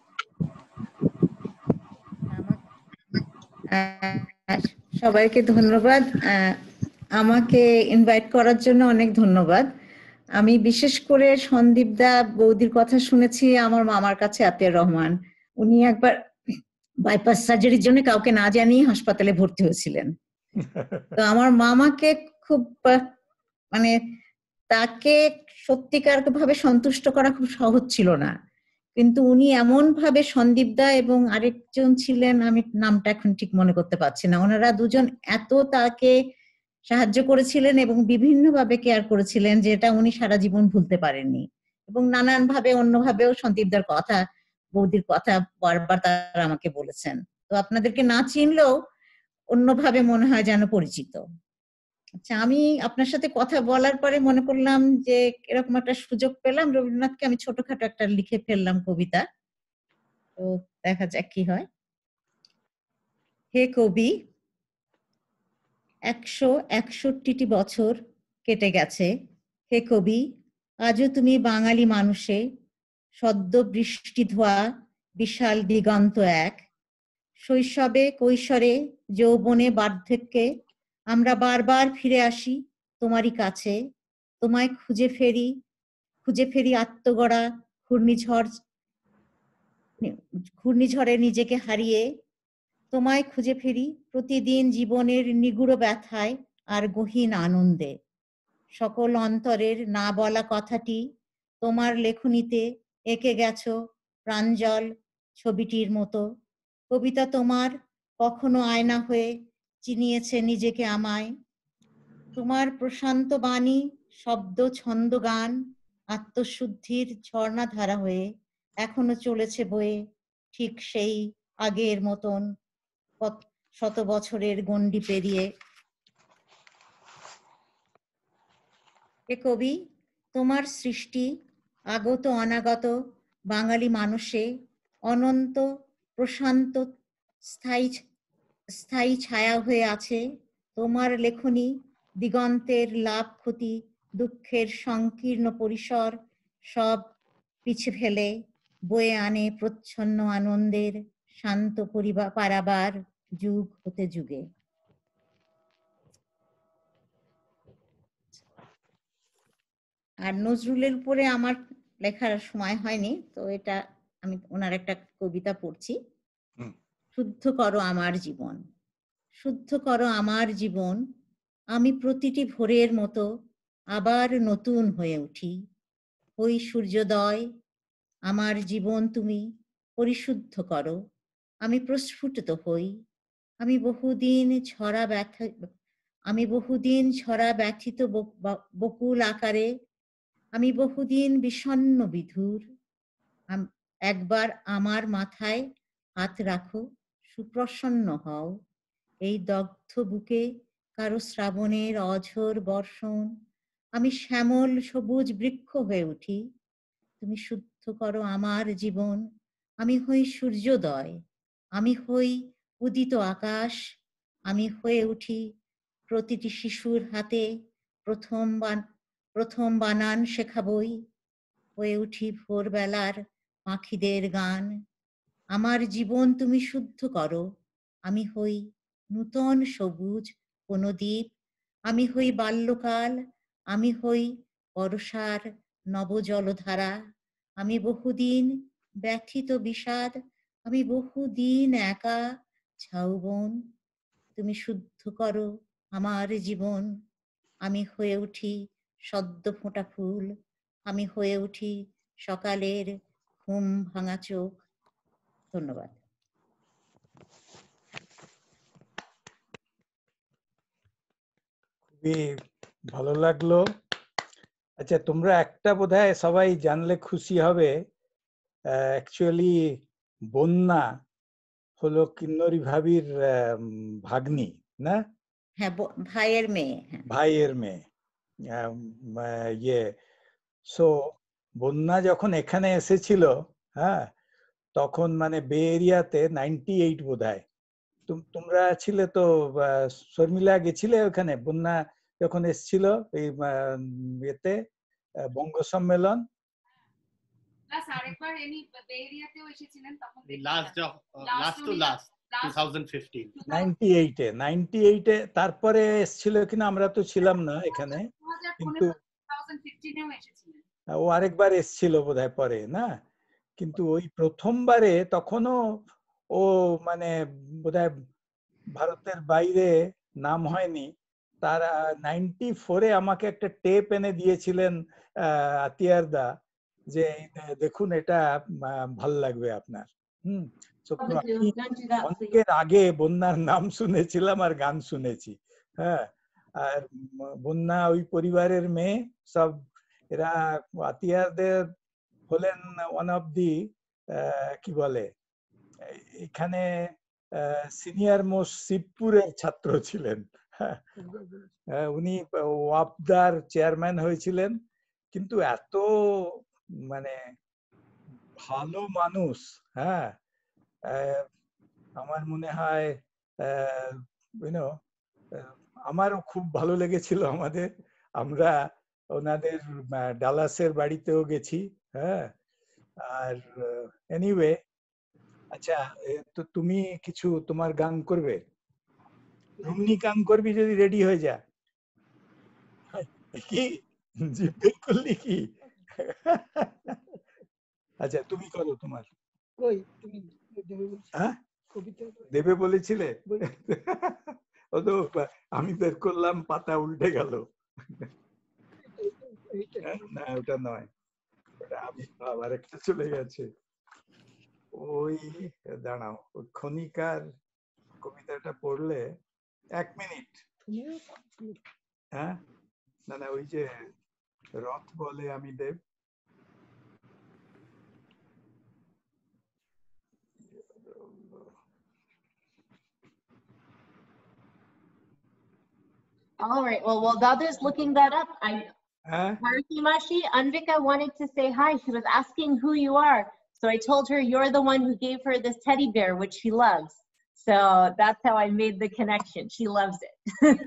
সবাইকে ধন্যবাদ, আমাকে ইনভাইট করার জন্য অনেক ধন্যবাদ। আমি বিশেষ করে সন্দীপ দা বৌদির কথা শুনেছি আমার মামার কাছে, আতিয়ার রহমান। উনি একবার বাইপাস সার্জারির জন্য কাউকে না জানিয়ে হাসপাতালে ভর্তি হয়েছিলেন। তো আমার মামাকে খুব মানে তাকে সত্যিকার ভাবে সন্তুষ্ট করা খুব সহজ ছিল না, কিন্তু উনি এমন ভাবে সন্দীপ দা এবং আরেকজন ছিলেন, আমি নামটা এখন ঠিক মনে করতে পারছি না, ওনারা দুজন এত তাকে সাহায্য করেছিলেন এবং বিভিন্ন ভাবে কেয়ার করেছিলেন যেটা উনি সারা জীবন ভুলতে পারেননি। এবং নানান ভাবে অন্যভাবেও সন্দীপ দার কথা, বৌদির কথা বারবার তারা আমাকে বলেছেন। তো আপনাদেরকে না চিনলেও অন্যভাবে মনে হয় যেন পরিচিত। আচ্ছা, আমি আপনার সাথে কথা বলার পরে মনে করলাম যে এরকম একটা সুযোগ পেলাম, রবীন্দ্রনাথকে আমি ছোটখাটো একটা লিখে ফেললাম কবিতা। তো দেখা যাক কি হয়। হে কবি, একশো একষট্টিটি বছর কেটে গেছে। হে কবি, আজও তুমি বাঙালি মানুষে সদ্য বৃষ্টি ধোয়া বিশাল দিগন্ত এক। শৈশবে, কৈশোরে, যৌবনে, বার্ধক্যে আমরা বারবার ফিরে আসি তোমারই কাছে। তোমায় খুঁজে ফেরি, খুঁজে ফেরি আত্মগড়া ঘূর্ণিঝড়, ঘূর্ণিঝড়ে নিজেকে হারিয়ে। তোমায় খুঁজে ফেরি প্রতিদিন জীবনের নিগুড় ব্যথায় আর গহীন আনন্দে। সকল অন্তরের না বলা কথাটি তোমার লেখনীতে এঁকে গেছো প্রাঞ্জল ছবিটির মতো। কবিতা তোমার কখনো আয়না হয়ে চিনিয়েছে নিজেকে আমায়। তোমার প্রশান্ত বাণী, শব্দ, ছন্দ, গান আত্মশুদ্ধির ঝর্ণাধারা হয়ে এখনো চলেছে বয়ে, ঠিক সেই আগের মতন শত বছরের গণ্ডি পেরিয়ে। হে কবি, তোমার সৃষ্টি আগত অনাগত বাঙালি মানুষে অনন্ত প্রশান্ত স্থায়ী স্থায়ী ছায়া হয়ে আছে। তোমার লেখনী দিগন্তের লাভ ক্ষতি, দুঃখের সংকীর্ণ পরিসর সব পিছে ফেলে বয়ে আনে প্রচ্ছন্ন আনন্দের শান্ত পরিবার পারাবার যুগ হতে যুগে। আর নজরুলের উপরে আমার লেখার সময় হয়নি, তো এটা আমি ওনার একটা কবিতা পড়ছি। শুদ্ধ করো আমার জীবন, শুদ্ধ করো আমার জীবন, আমি প্রতিটি ভোরের মতো আবার নতুন হয়ে উঠি। ওই সূর্যোদয় আমার জীবন তুমি পরিশুদ্ধ করো, আমি প্রস্ফুটিত হই। আমি বহুদিন ছড়া ব্যথা আমি বহুদিন ছড়া ব্যথিত বকুল আকারে, আমি বহুদিন বিষণ্ণ বিধুর। একবার আমার মাথায় হাত রাখো, সুপ্রসন্ন হও। এই দগ্ধ বুকে কারো শ্রাবণের অঝোর বর্ষণ, আমি শ্যামল সবুজ বৃক্ষ হয়ে উঠি। তুমি শুদ্ধ করো আমার জীবন, আমি হই সূর্যোদয়, আমি হই উদিত আকাশ, আমি হয়ে উঠি প্রতিটি শিশুর হাতে প্রথম বান প্রথম বানান শেখা বই, হয়ে উঠি ভোরবেলার পাখিদের গান। আমার জীবন তুমি শুদ্ধ করো, আমি হই নূতন সবুজ কোন দ্বীপ, আমি হই বাল্যকাল, আমি হই বর্ষার নবজলধারা, আমি বহুদিন ব্যথিত বিষাদ, আমি বহুদিন একা ঝাউবন, তুমি শুদ্ধ করো আমার জীবন, আমি হয়ে উঠি সদ্য ফোঁটা ফুল, আমি হয়ে উঠি সকালের ঘুম ভাঙা চোখ। ধন্যবাদ। খুবই ভালো লাগলো। আচ্ছা, তোমরা একটা বোধহয় সবাই জানলে খুশি হবে, অ্যাকচুয়ালি বন্যা হলো কিন্নরী ভাবির ভাগ্নি, না? হ্যাঁ, ভাইয়ের মেয়ে। ভাইয়ের মেয়ে। ইয়ে সো বন্যা যখন এখানে এসেছিল, হ্যাঁ, তখন মানে বে এরিয়াতে নাইনটি এইট বোধহয় তোমরা ছিলে তো, শর্মিলা গেছিলে ওখানে বন্যা যখন এসেছিল এই এতে বঙ্গ সম্মেলন। তারপরে এসেছিল কিনা আমরা তো ছিলাম না এখানে, কিন্তু ও আরেকবার এসেছিল বোধহয় পরে, না? কিন্তু ওই প্রথমবারে তখনও ও মানে বোধহয় ভারতের বাইরে নাম হয়নি। তার নাইনটি ফোরে আমাকে একটা টেপ এনে দিয়েছিলেন আতিয়ার দা, যে দেখুন এটা ভাল লাগবে আপনার। হম অনেকের আগে বন্যার নাম শুনেছিলাম আর গান শুনেছি। হ্যাঁ, আর বন্যা ওই পরিবারের মেয়ে, সব এরা আতিয়ারদের হলেন ওয়ান অফ দি কি বলে এখানে সিনিয়র মোস্ট শিবপুরের ছাত্র ছিলেন। উনি ওয়াপদার চেয়ারম্যান হয়েছিলেন, কিন্তু এত মানে ভালো মানুষ। হ্যাঁ, আমার মনে হয় ইউনো আমারও খুব ভালো লেগেছিল। আমাদের আমরা ওনাদের ডালাসের বাড়িতেও গেছি। হ্যাঁ, আর এনিওয়ে, আচ্ছা, তো তুমি কিছু তোমার গান করবে? রুমনি গান করবি যদি রেডি হয়ে যা। কি জিজ্ঞেস করলি কি? আচ্ছা, তুমি করো তোমার। কই তুমি দেবে বলেছিলে? ও তো আমি বের করলাম, পাতা উল্টে গেল। না, ওটা নয়, ওটা আমি আবার একটা চলে গেছে। ওই দাঁড়াও, ওই খনিকার কবিতাটা পড়লে এক মিনিট। হ্যাঁ, না না, ওই যে রথ বলে আমি দেব। All right. Well, while Dada's looking that up, I huh? Mashi, Anvika wanted to say hi. She was asking who you are. So I told her you're the one who gave her this teddy bear, which she loves. So that's how I made the connection. She loves it.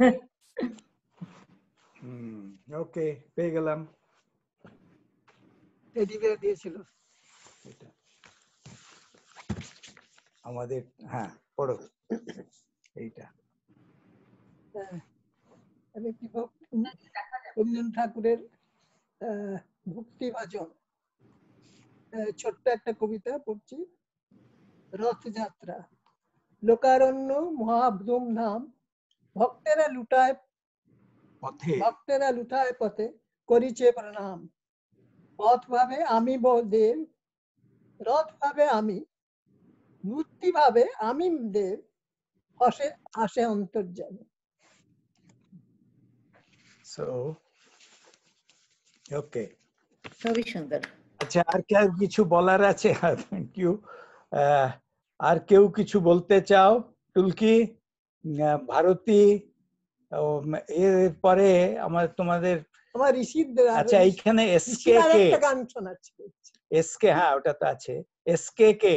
hmm. Okay, পেয়ে গেলাম। Teddy bear দিয়েছিল আমাদের। হ্যাঁ, পড়ো এইটা। আমি কি রবীন্দ্রনাথ ঠাকুরের ভক্তি ভাজন ছোট্ট একটা কবিতা পড়ছি। রথযাত্রা। লোকারণ্য মহাধুম ধাম, ভক্তেরা লুটায় পথে, ভক্তেরা লুটায় পথে করিছে প্রণাম। পথ ভাবে আমি দেব, রথ ভাবে আমি, মূর্তি ভাবে আমি দেব, হসে আসে অন্তর্যামী। সো ওকে, খুবই সুন্দর। আচ্ছা, আর কেউ কিছু বলার আছে? Thank you. আর কেউ কিছু বলতে চাও? টুলকি, ভারতী, এর পরে আমার তোমাদের আমার ঋষিদ। আচ্ছা, এইখানে এসকে কে? গান শোনাচ্ছি। এসকে, হ্যাঁ, ওটা তো আছে। এসকে কে?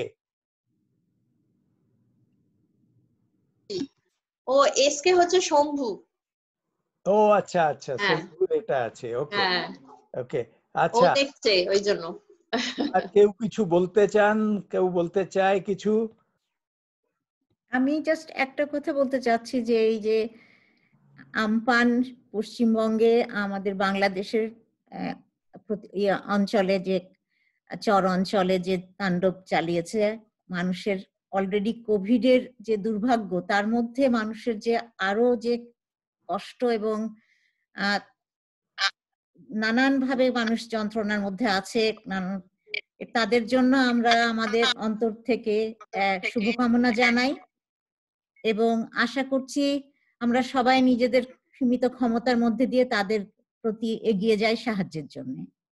ও এসকে হচ্ছে শম্ভু। ও আচ্ছা আচ্ছা, শম্ভু এটা আছে। ওকে ওকে, আচ্ছা। ও দেখছে ওই জন্য। আর কেউ কিছু বলতে চান, কেউ বলতে চায় কিছু? আমি জাস্ট একটা কথা বলতে চাচ্ছি যে এই যে আমপান পশ্চিমবঙ্গে আমাদের বাংলাদেশের আহ, প্রতি- ইয়ে অঞ্চলে যে চর অঞ্চলে যে তাণ্ডব চালিয়েছে, মানুষের অলরেডি কোভিডের যে দুর্ভাগ্য, তার মধ্যে মানুষের যে আরো যে কষ্ট এবং আহ নানান ভাবে মানুষ যন্ত্রণার মধ্যে আছে, নানান তাদের জন্য আমরা আমাদের অন্তর থেকে আহ, শুভকামনা জানাই এবং আশা করছি আমরা সবাই নিজেদের সীমিত ক্ষমতার মধ্যে দিয়ে তাদের প্রতি এগিয়ে যাই সাহায্যের জন্য।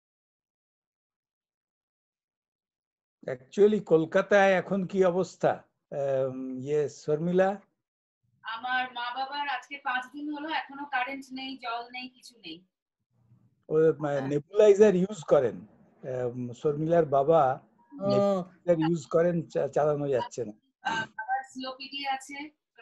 অ্যাকচুয়ালি কলকাতায় এখন কি অবস্থা? ইয়ে শর্মিলা, আমার মা বাবার আজকে পাঁচ দিন হলো এখনো কারেন্ট নেই, জল নেই, কিছু নেই। ও নেবুলাইজার ইউজ করেন? শর্মিলার বাবা নেবুলাইজার ইউজ করেন, চা- চালানো যাচ্ছে না। আবার স্লোপিডি আছে।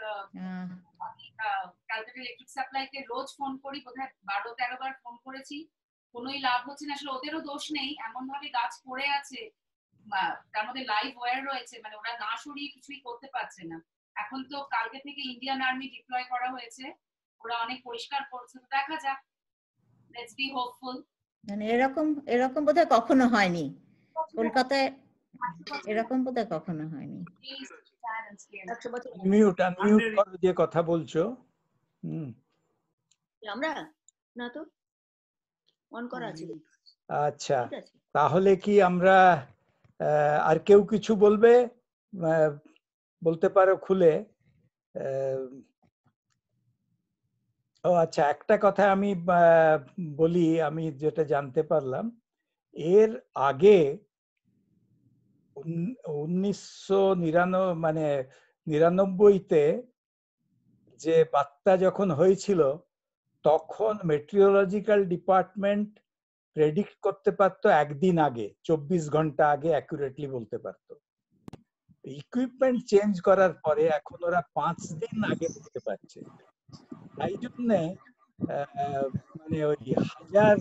ক্যালকাটা ইলেকট্রিক সাপ্লাইতে রোজ ফোন করি, বোধহয় বারো তেরো বার ফোন করেছি, কোনোই লাভ হচ্ছে না। আসলে ওদেরও দোষ নেই, এমন ভাবে গাছ পড়ে আছে, তার মধ্যে লাইভ ওয়্যার রয়েছে, মানে ওরা না সরিয়ে কিছুই করতে পারছে না। এখন তো কালকে থেকে ইন্ডিয়ান আর্মি ডিপ্লয় করা হয়েছে, ওরা অনেক পরিষ্কার করছে, দেখা যাক, লেটস বি হোপফুল। মানে এরকম এরকম বোধহয় কখনো হয়নি কলকাতায়, এরকম বোধহয় কখনো হয়নি। মিউট আনমিউট করো যে কথা বলছো। হুম, আমরা না তো অন করা আছে। আচ্ছা, তাহলে কি আমরা আহ, আর কেউ কিছু বলবে? আহ, বলতে পারো খুলে। আহ, ও আচ্ছা, একটা কথা আমি আহ, বলি, আমি যেটা জানতে পারলাম, এর আগে উনিশশো নিরানব্বই মানে নিরানব্বইতে যে বাত্যা যখন হয়েছিল, তখন মেট্রিওলজিক্যাল ডিপার্টমেন্ট প্রেডিক্ট করতে পারতো একদিন আগে, চব্বিশ ঘন্টা আগে অ্যাকুরেটলি বলতে পারতো। ইকুইপমেন্ট চেঞ্জ করার পরে এখন ওরা পাঁচ দিন আগে বলতে পারছে। তাই জন্যে মানে ওই হাজার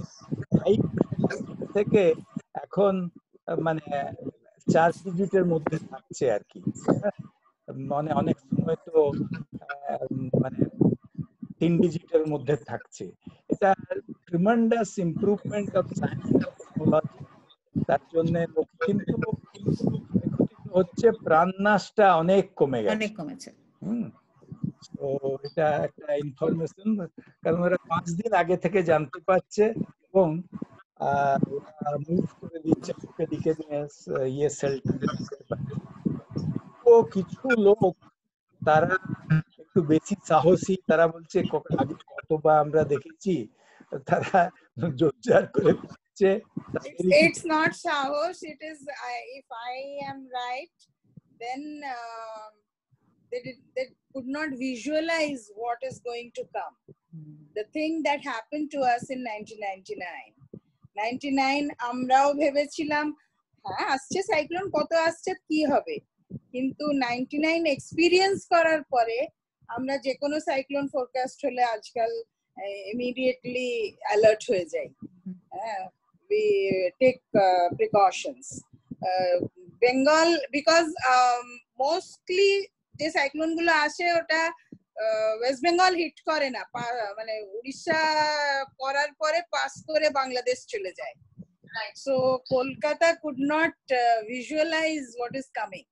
থেকে এখন মানে চার ডিজিটের মধ্যে থাকছে আর কি। মানে অনেক সময় তো মানে তিন ডিজিটের মধ্যে থাকছে। এটা tremendous improvement of science and technology. তার জন্য কিন্তু হচ্ছে প্রাণনাশটা অনেক কমে গেছে, অনেক কমেছে। হুম, তো এটা একটা ইনফরমেশন, কারণ ওরা পাঁচ দিন আগে থেকে জানতে পারছে এবং মুভ করে দিচ্ছে দিকে ইয়ে সেলটারে রাখতে পারছে। তো কিছু লোক তারা একটু বেশি সাহসী, তারা বলছে আগে কতবার আমরা দেখেছি, তারা জোরজার করে দিচ্ছে। It's not সাহস, it is, I, if I am right, then uh, they did, they could not visualize what is going to come. The thing that happened to us in nineteen ninety-nine, ninety-nine আমরাও ভেবেছিলাম হ্যাঁ আসছে cyclone, কত আসছে কি হবে, কিন্তু ninety-nine experience করার পরে আমরা যে কোনো সাইক্লোন ফোরকাস্ট হলে আজকাল ইমিডিয়েটলি অ্যালার্ট হয়ে যাই। হ্যাঁ, we take uh, precautions. Uh, Bengal, because um, mostly যে সাইক্লোন গুলো আসে ওটা ওয়েস্ট বেঙ্গল হিট করে না, মানে উড়িষ্যা করার পরে পাস করে বাংলাদেশ চলে যায়। So Kolkata could not uh, visualize what is coming.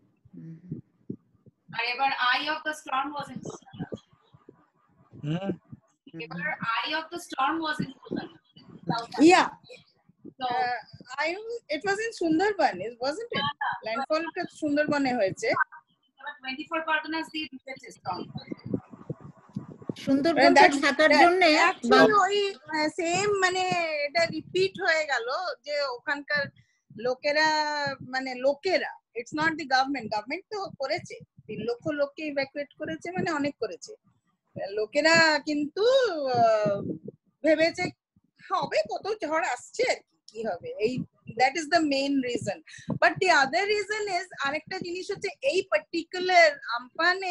আর এবার eye of the storm was in Kolkata. হুম, এবার eye of the storm was in Kolkata. Yeah. So uh, I it was in Sundarban, wasn't it? Landfall টা সুন্দরবনে হয়েছে। twenty-four Parganas দিয়ে ঢুকেছে storm। সুন্দরবনটা ঢাকার জন্য ওই সেম মানে এটা রিপিট হয়ে গেল যে ওখানকার লোকেরা মানে লোকেরা it's not the government, government তো করেছে, তিন লক্ষ লোককে ইভ্যাকুয়েট করেছে, মানে অনেক করেছে, লোকেরা কিন্তু ভেবেছে হবে কত ঝড় আসছে আর কি হবে, এই that is the main reason. But the other reason is আরেকটা জিনিস হচ্ছে এই পার্টিকুলার আমপানে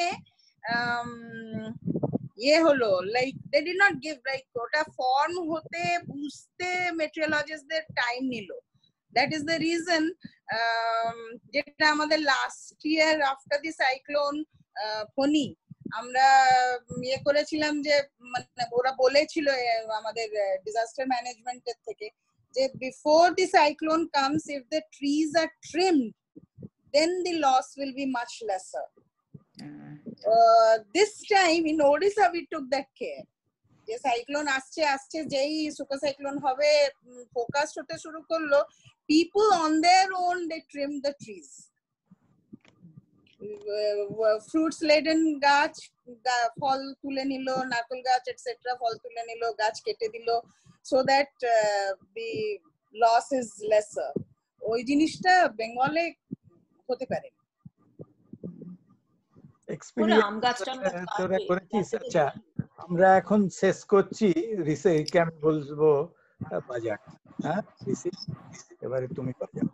ইয়ে হলো like they did not give like ওটা ফর্ম হতে বুঝতে মেট্রিওলজিস্টদের টাইম নিল, That is the reason um, যেটা আমাদের last year after the cyclone Fani আমরা ইয়ে করেছিলাম যে মানে ওরা বলেছিল আমাদের disaster management এর থেকে যে before the cyclone comes, if the trees are trimmed, then the loss will be much lesser. Uh, this time in Odisha we took that care. যে সাইক্লোন আসছে আসছে যেই সুপার সাইক্লোন হবে ফোকাস হতে শুরু করলো, people on their own they trimmed the trees. Fruits laden গাছ ফল তুলে নিল, নারকেল গাছ এটসেট্রা ফল তুলে নিল, গাছ কেটে দিল, so that uh, the loss is lesser. ওই জিনিসটা বেঙ্গলে হতে পারে। আচ্ছা, আমরা এখন শেষ করছি। রিসেকে আমি বলবো বাজার। হ্যাঁ রিসি, এবারে তুমি বাজাও।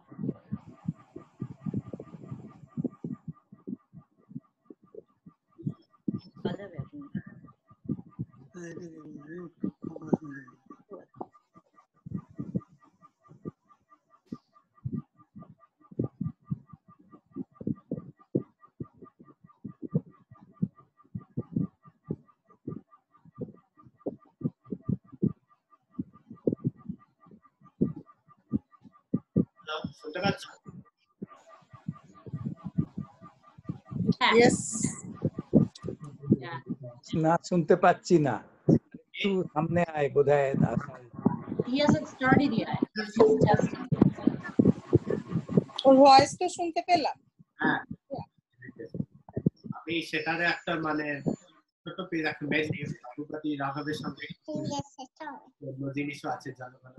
Yes. না শুনতে পাচ্ছি না, একটু সামনে আয় বোধহয়। He hasn't started yet. He's just testing. ওর ভয়েস তো শুনতে পেলাম। হ্যাঁ, আমি সেটারে একটা মানে ছোট পেজ একটা মেসেজ রঘুপতি রাঘবের সঙ্গে অন্য জিনিসও আছে জানো না।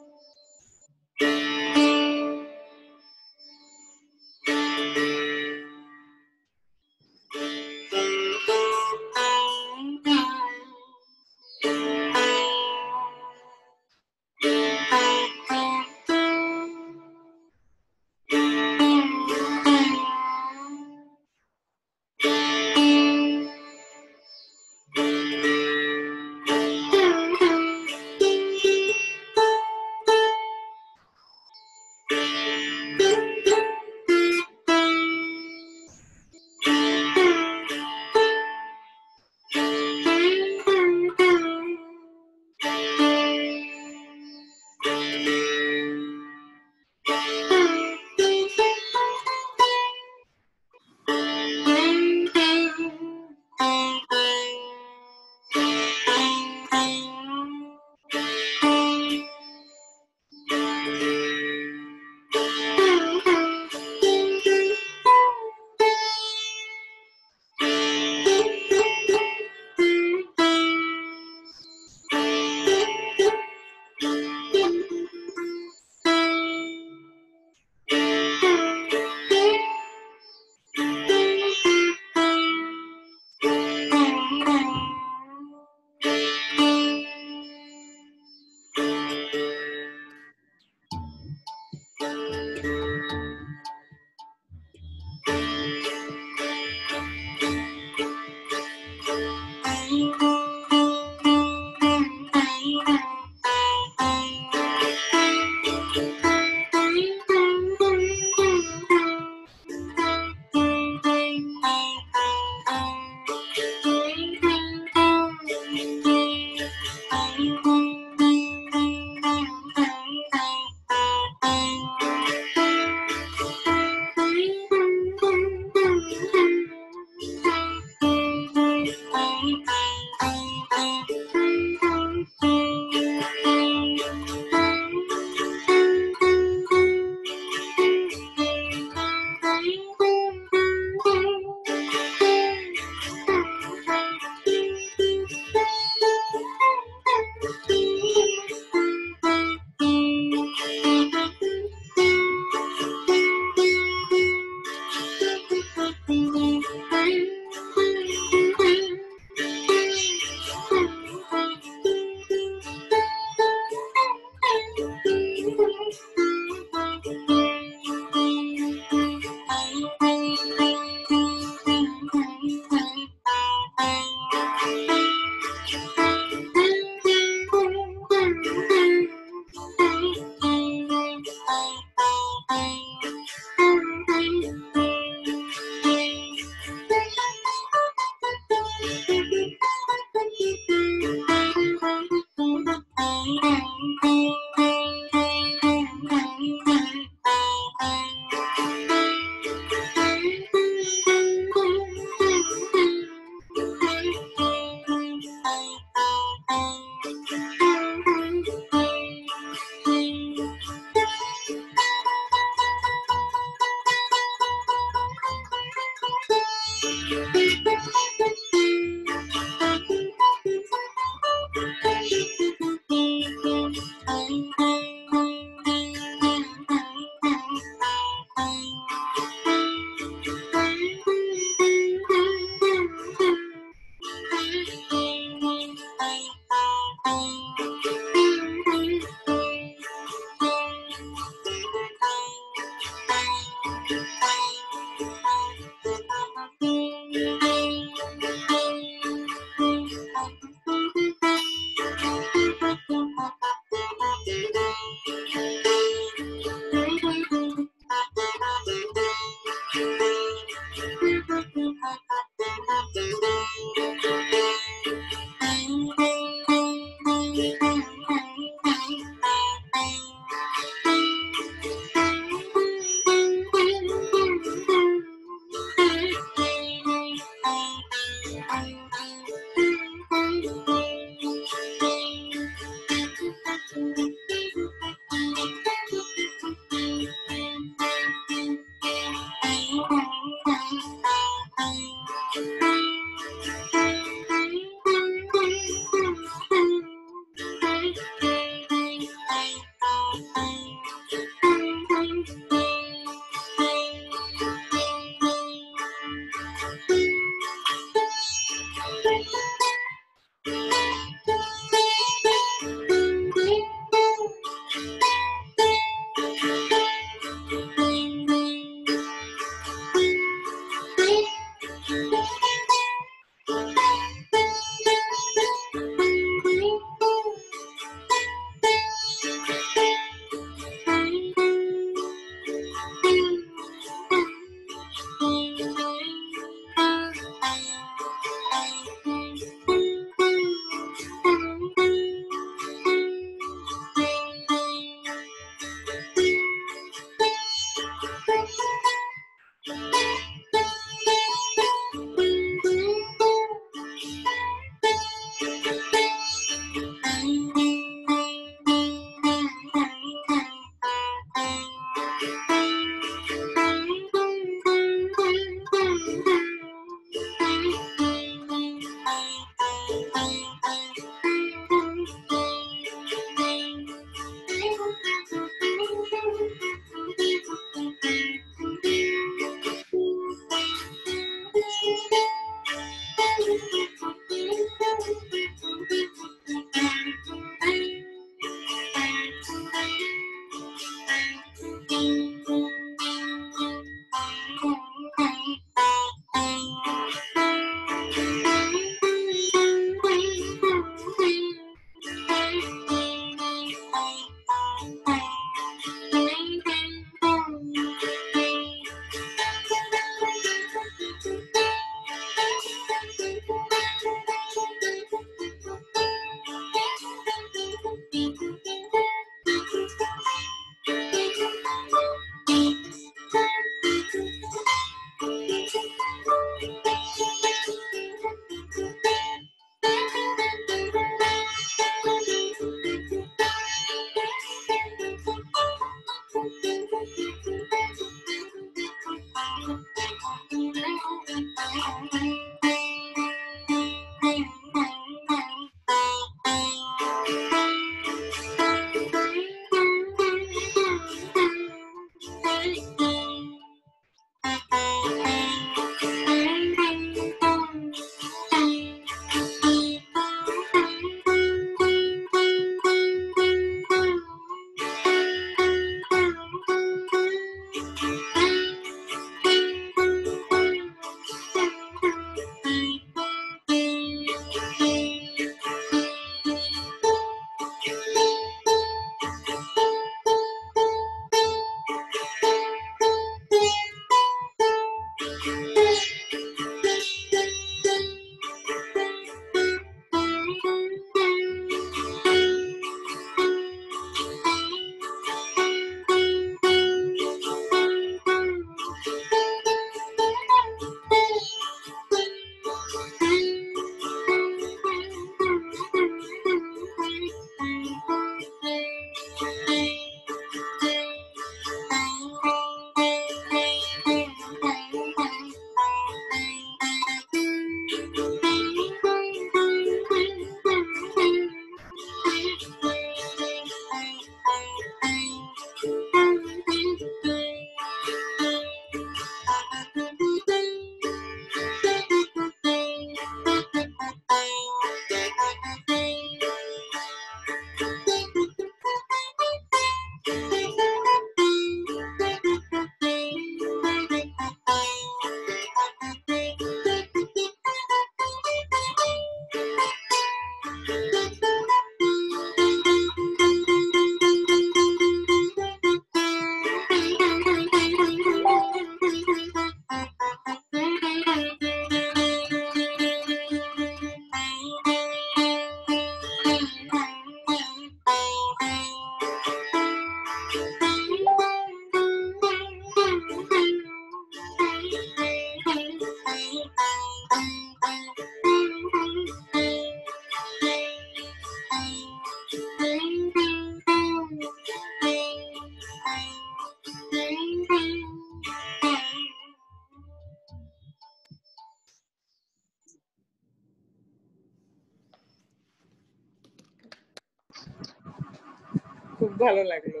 খুব ভালো লাগলো।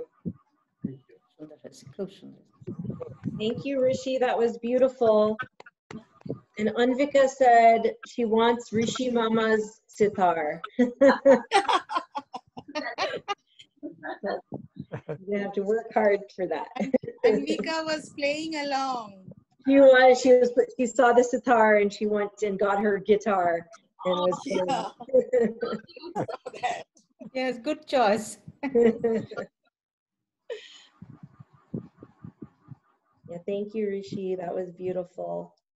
Thank you, Rishi. That was beautiful. And Anvika said she wants Rishi Mama's sitar. You have to work hard for that. Anvika was playing along. She was, she was, she saw the sitar and she went and got her guitar and was playing. Yeah. Yes, good choice. Yeah, thank you, Rishi. That was beautiful.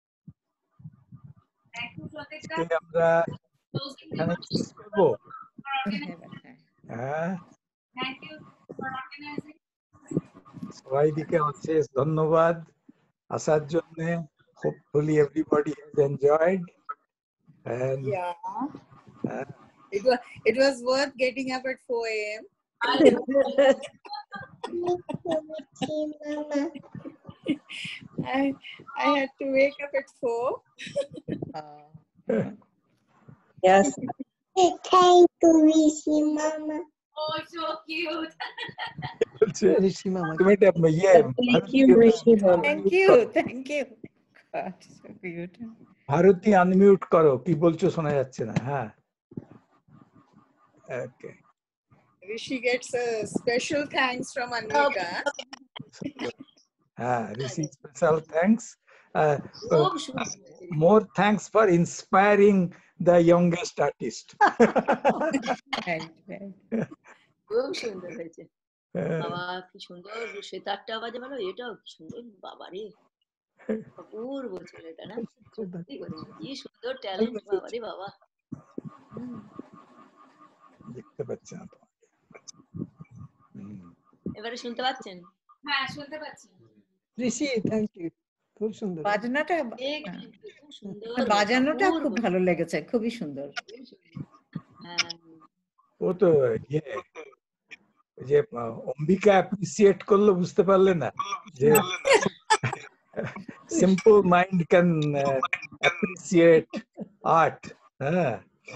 Thank you, Pratikta. আজকে আমরা Closing এখানে remarks শেষ করবো। for organizing. হ্যাঁ, Thank you for organizing. সবাইকে অশেষ ধন্যবাদ আসার জন্য। Hopefully everybody has enjoyed. And Yeah. uh, It was it was worth getting up at four a m I I had to wake up at four. Yes. Thank you, Rishi Mama. Oh, so cute. Rishi Mama, তুমি এটা ইয়ে Thank you, Rishi Mama. Thank you, thank you. God, so cute. Bharati unmute করো, কি বলছো শোনা যাচ্ছে না। হ্যাঁ, ওকে। Rishi gets a special thanks from Anvika. হ্যাঁ, Rishi special thanks. Uh, খুব uh, সুন্দর। more thanks for inspiring the youngest artist. Right, right. খুব সুন্দর হয়েছে। হ্যাঁ, বাবা কি সুন্দর সেতারটা বাজে ভালো, এটাও কি সুন্দর বাবারে, অপূর্ব ছেলেটা না, সত্যি করে কি সুন্দর ট্যালেন্ট বাবারে বাবা। হুম, দেখতে পাচ্ছি না তোমাকে। হুম, এবারে শুনতে পাচ্ছেন? হ্যাঁ, শুনতে পাচ্ছি। ঋষি, থ্যাংক ইউ, খুব সুন্দর। বাজনাটা ঠিক, হ্যাঁ, খুব সুন্দর, বাজানোটা অপূর্ব খুব ভালো লেগেছে, খুবই সুন্দর। হ্যাঁ, ও তো ইয়ে ওই যে আহ, অম্বিকা অ্যাপ্রিসিয়েট করলো, বুঝতে পারলে না যে simple mind can appreciate art. হ্যাঁ,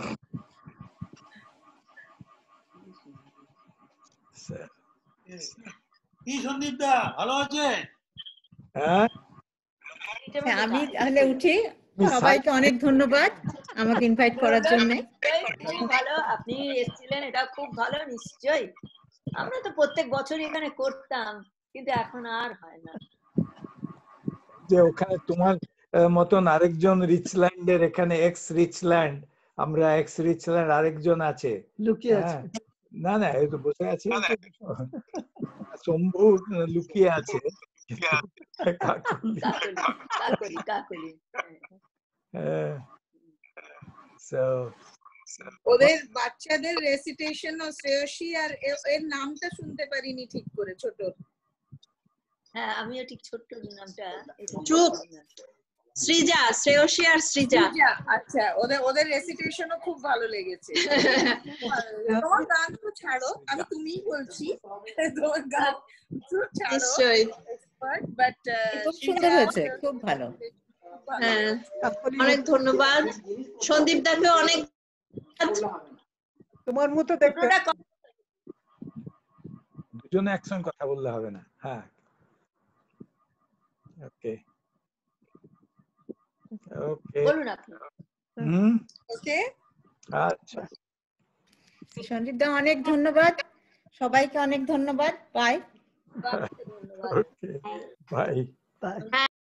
স্যার। কি সন্দীপ দা ভালো আছেন? হ্যাঁ, হ্যাঁ, আমি তাহলে উঠি। তুমি সবাইকে অনেক ধন্যবাদ আমাকে ইনভাইট করার জন্য। খুব ভালো, আপনি এসেছিলেন, এটা খুব ভালো। নিশ্চয়ই আমরা তো প্রত্যেক বছর এখানে করতাম, কিন্তু এখন আর হয় না। যে ওখানে তোমার আহ, মতন আরেকজন রিচল্যান্ডের, এখানে এক্স রিচল্যান্ড, আমরা এক্স রিচল্যান্ড আরেকজন আছে। লুকিয়ে আছে। হ্যাঁ, না না, এই তো বসে আছে, শম্ভু লুকিয়ে আছে। কাকলি। কাকলি, কাকলি, কাকলি। হ্যাঁ, so ওদের বাচ্চাদের রেসিটেশন ও শ্রেয়সী আর এ- এর নামটা শুনতে পারিনি ঠিক করে ছোট। হ্যাঁ, আমিও ঠিক ছোট্ট নামটা চুপ। সৃজা, শ্রেয়সী আর সৃজা। সৃজা, আচ্ছা, ওদের ওদের রেসিটেশনও খুব ভালো লেগেছে। তোমার গান তো ছাড়ো, আমি তুমিই বলছি, তোমার গান তো ছাড়ো, নিশ্চয়ই। বাট খুব সুন্দর হয়েছে, খুব ভালো। হ্যাঁ, অনেক ধন্যবাদ সন্দীপ দাকে, অনেক তোমার মতো দেখতে। দুজনে একসঙ্গে কথা বললে হবে না। হ্যাঁ, ওকে ওকে, বলুন আপনি। হুম, ওকে, আচ্ছা, সঞ্জিত দা অনেক ধন্যবাদ, সবাইকে অনেক ধন্যবাদ। বাই। Okay, bye. বাই।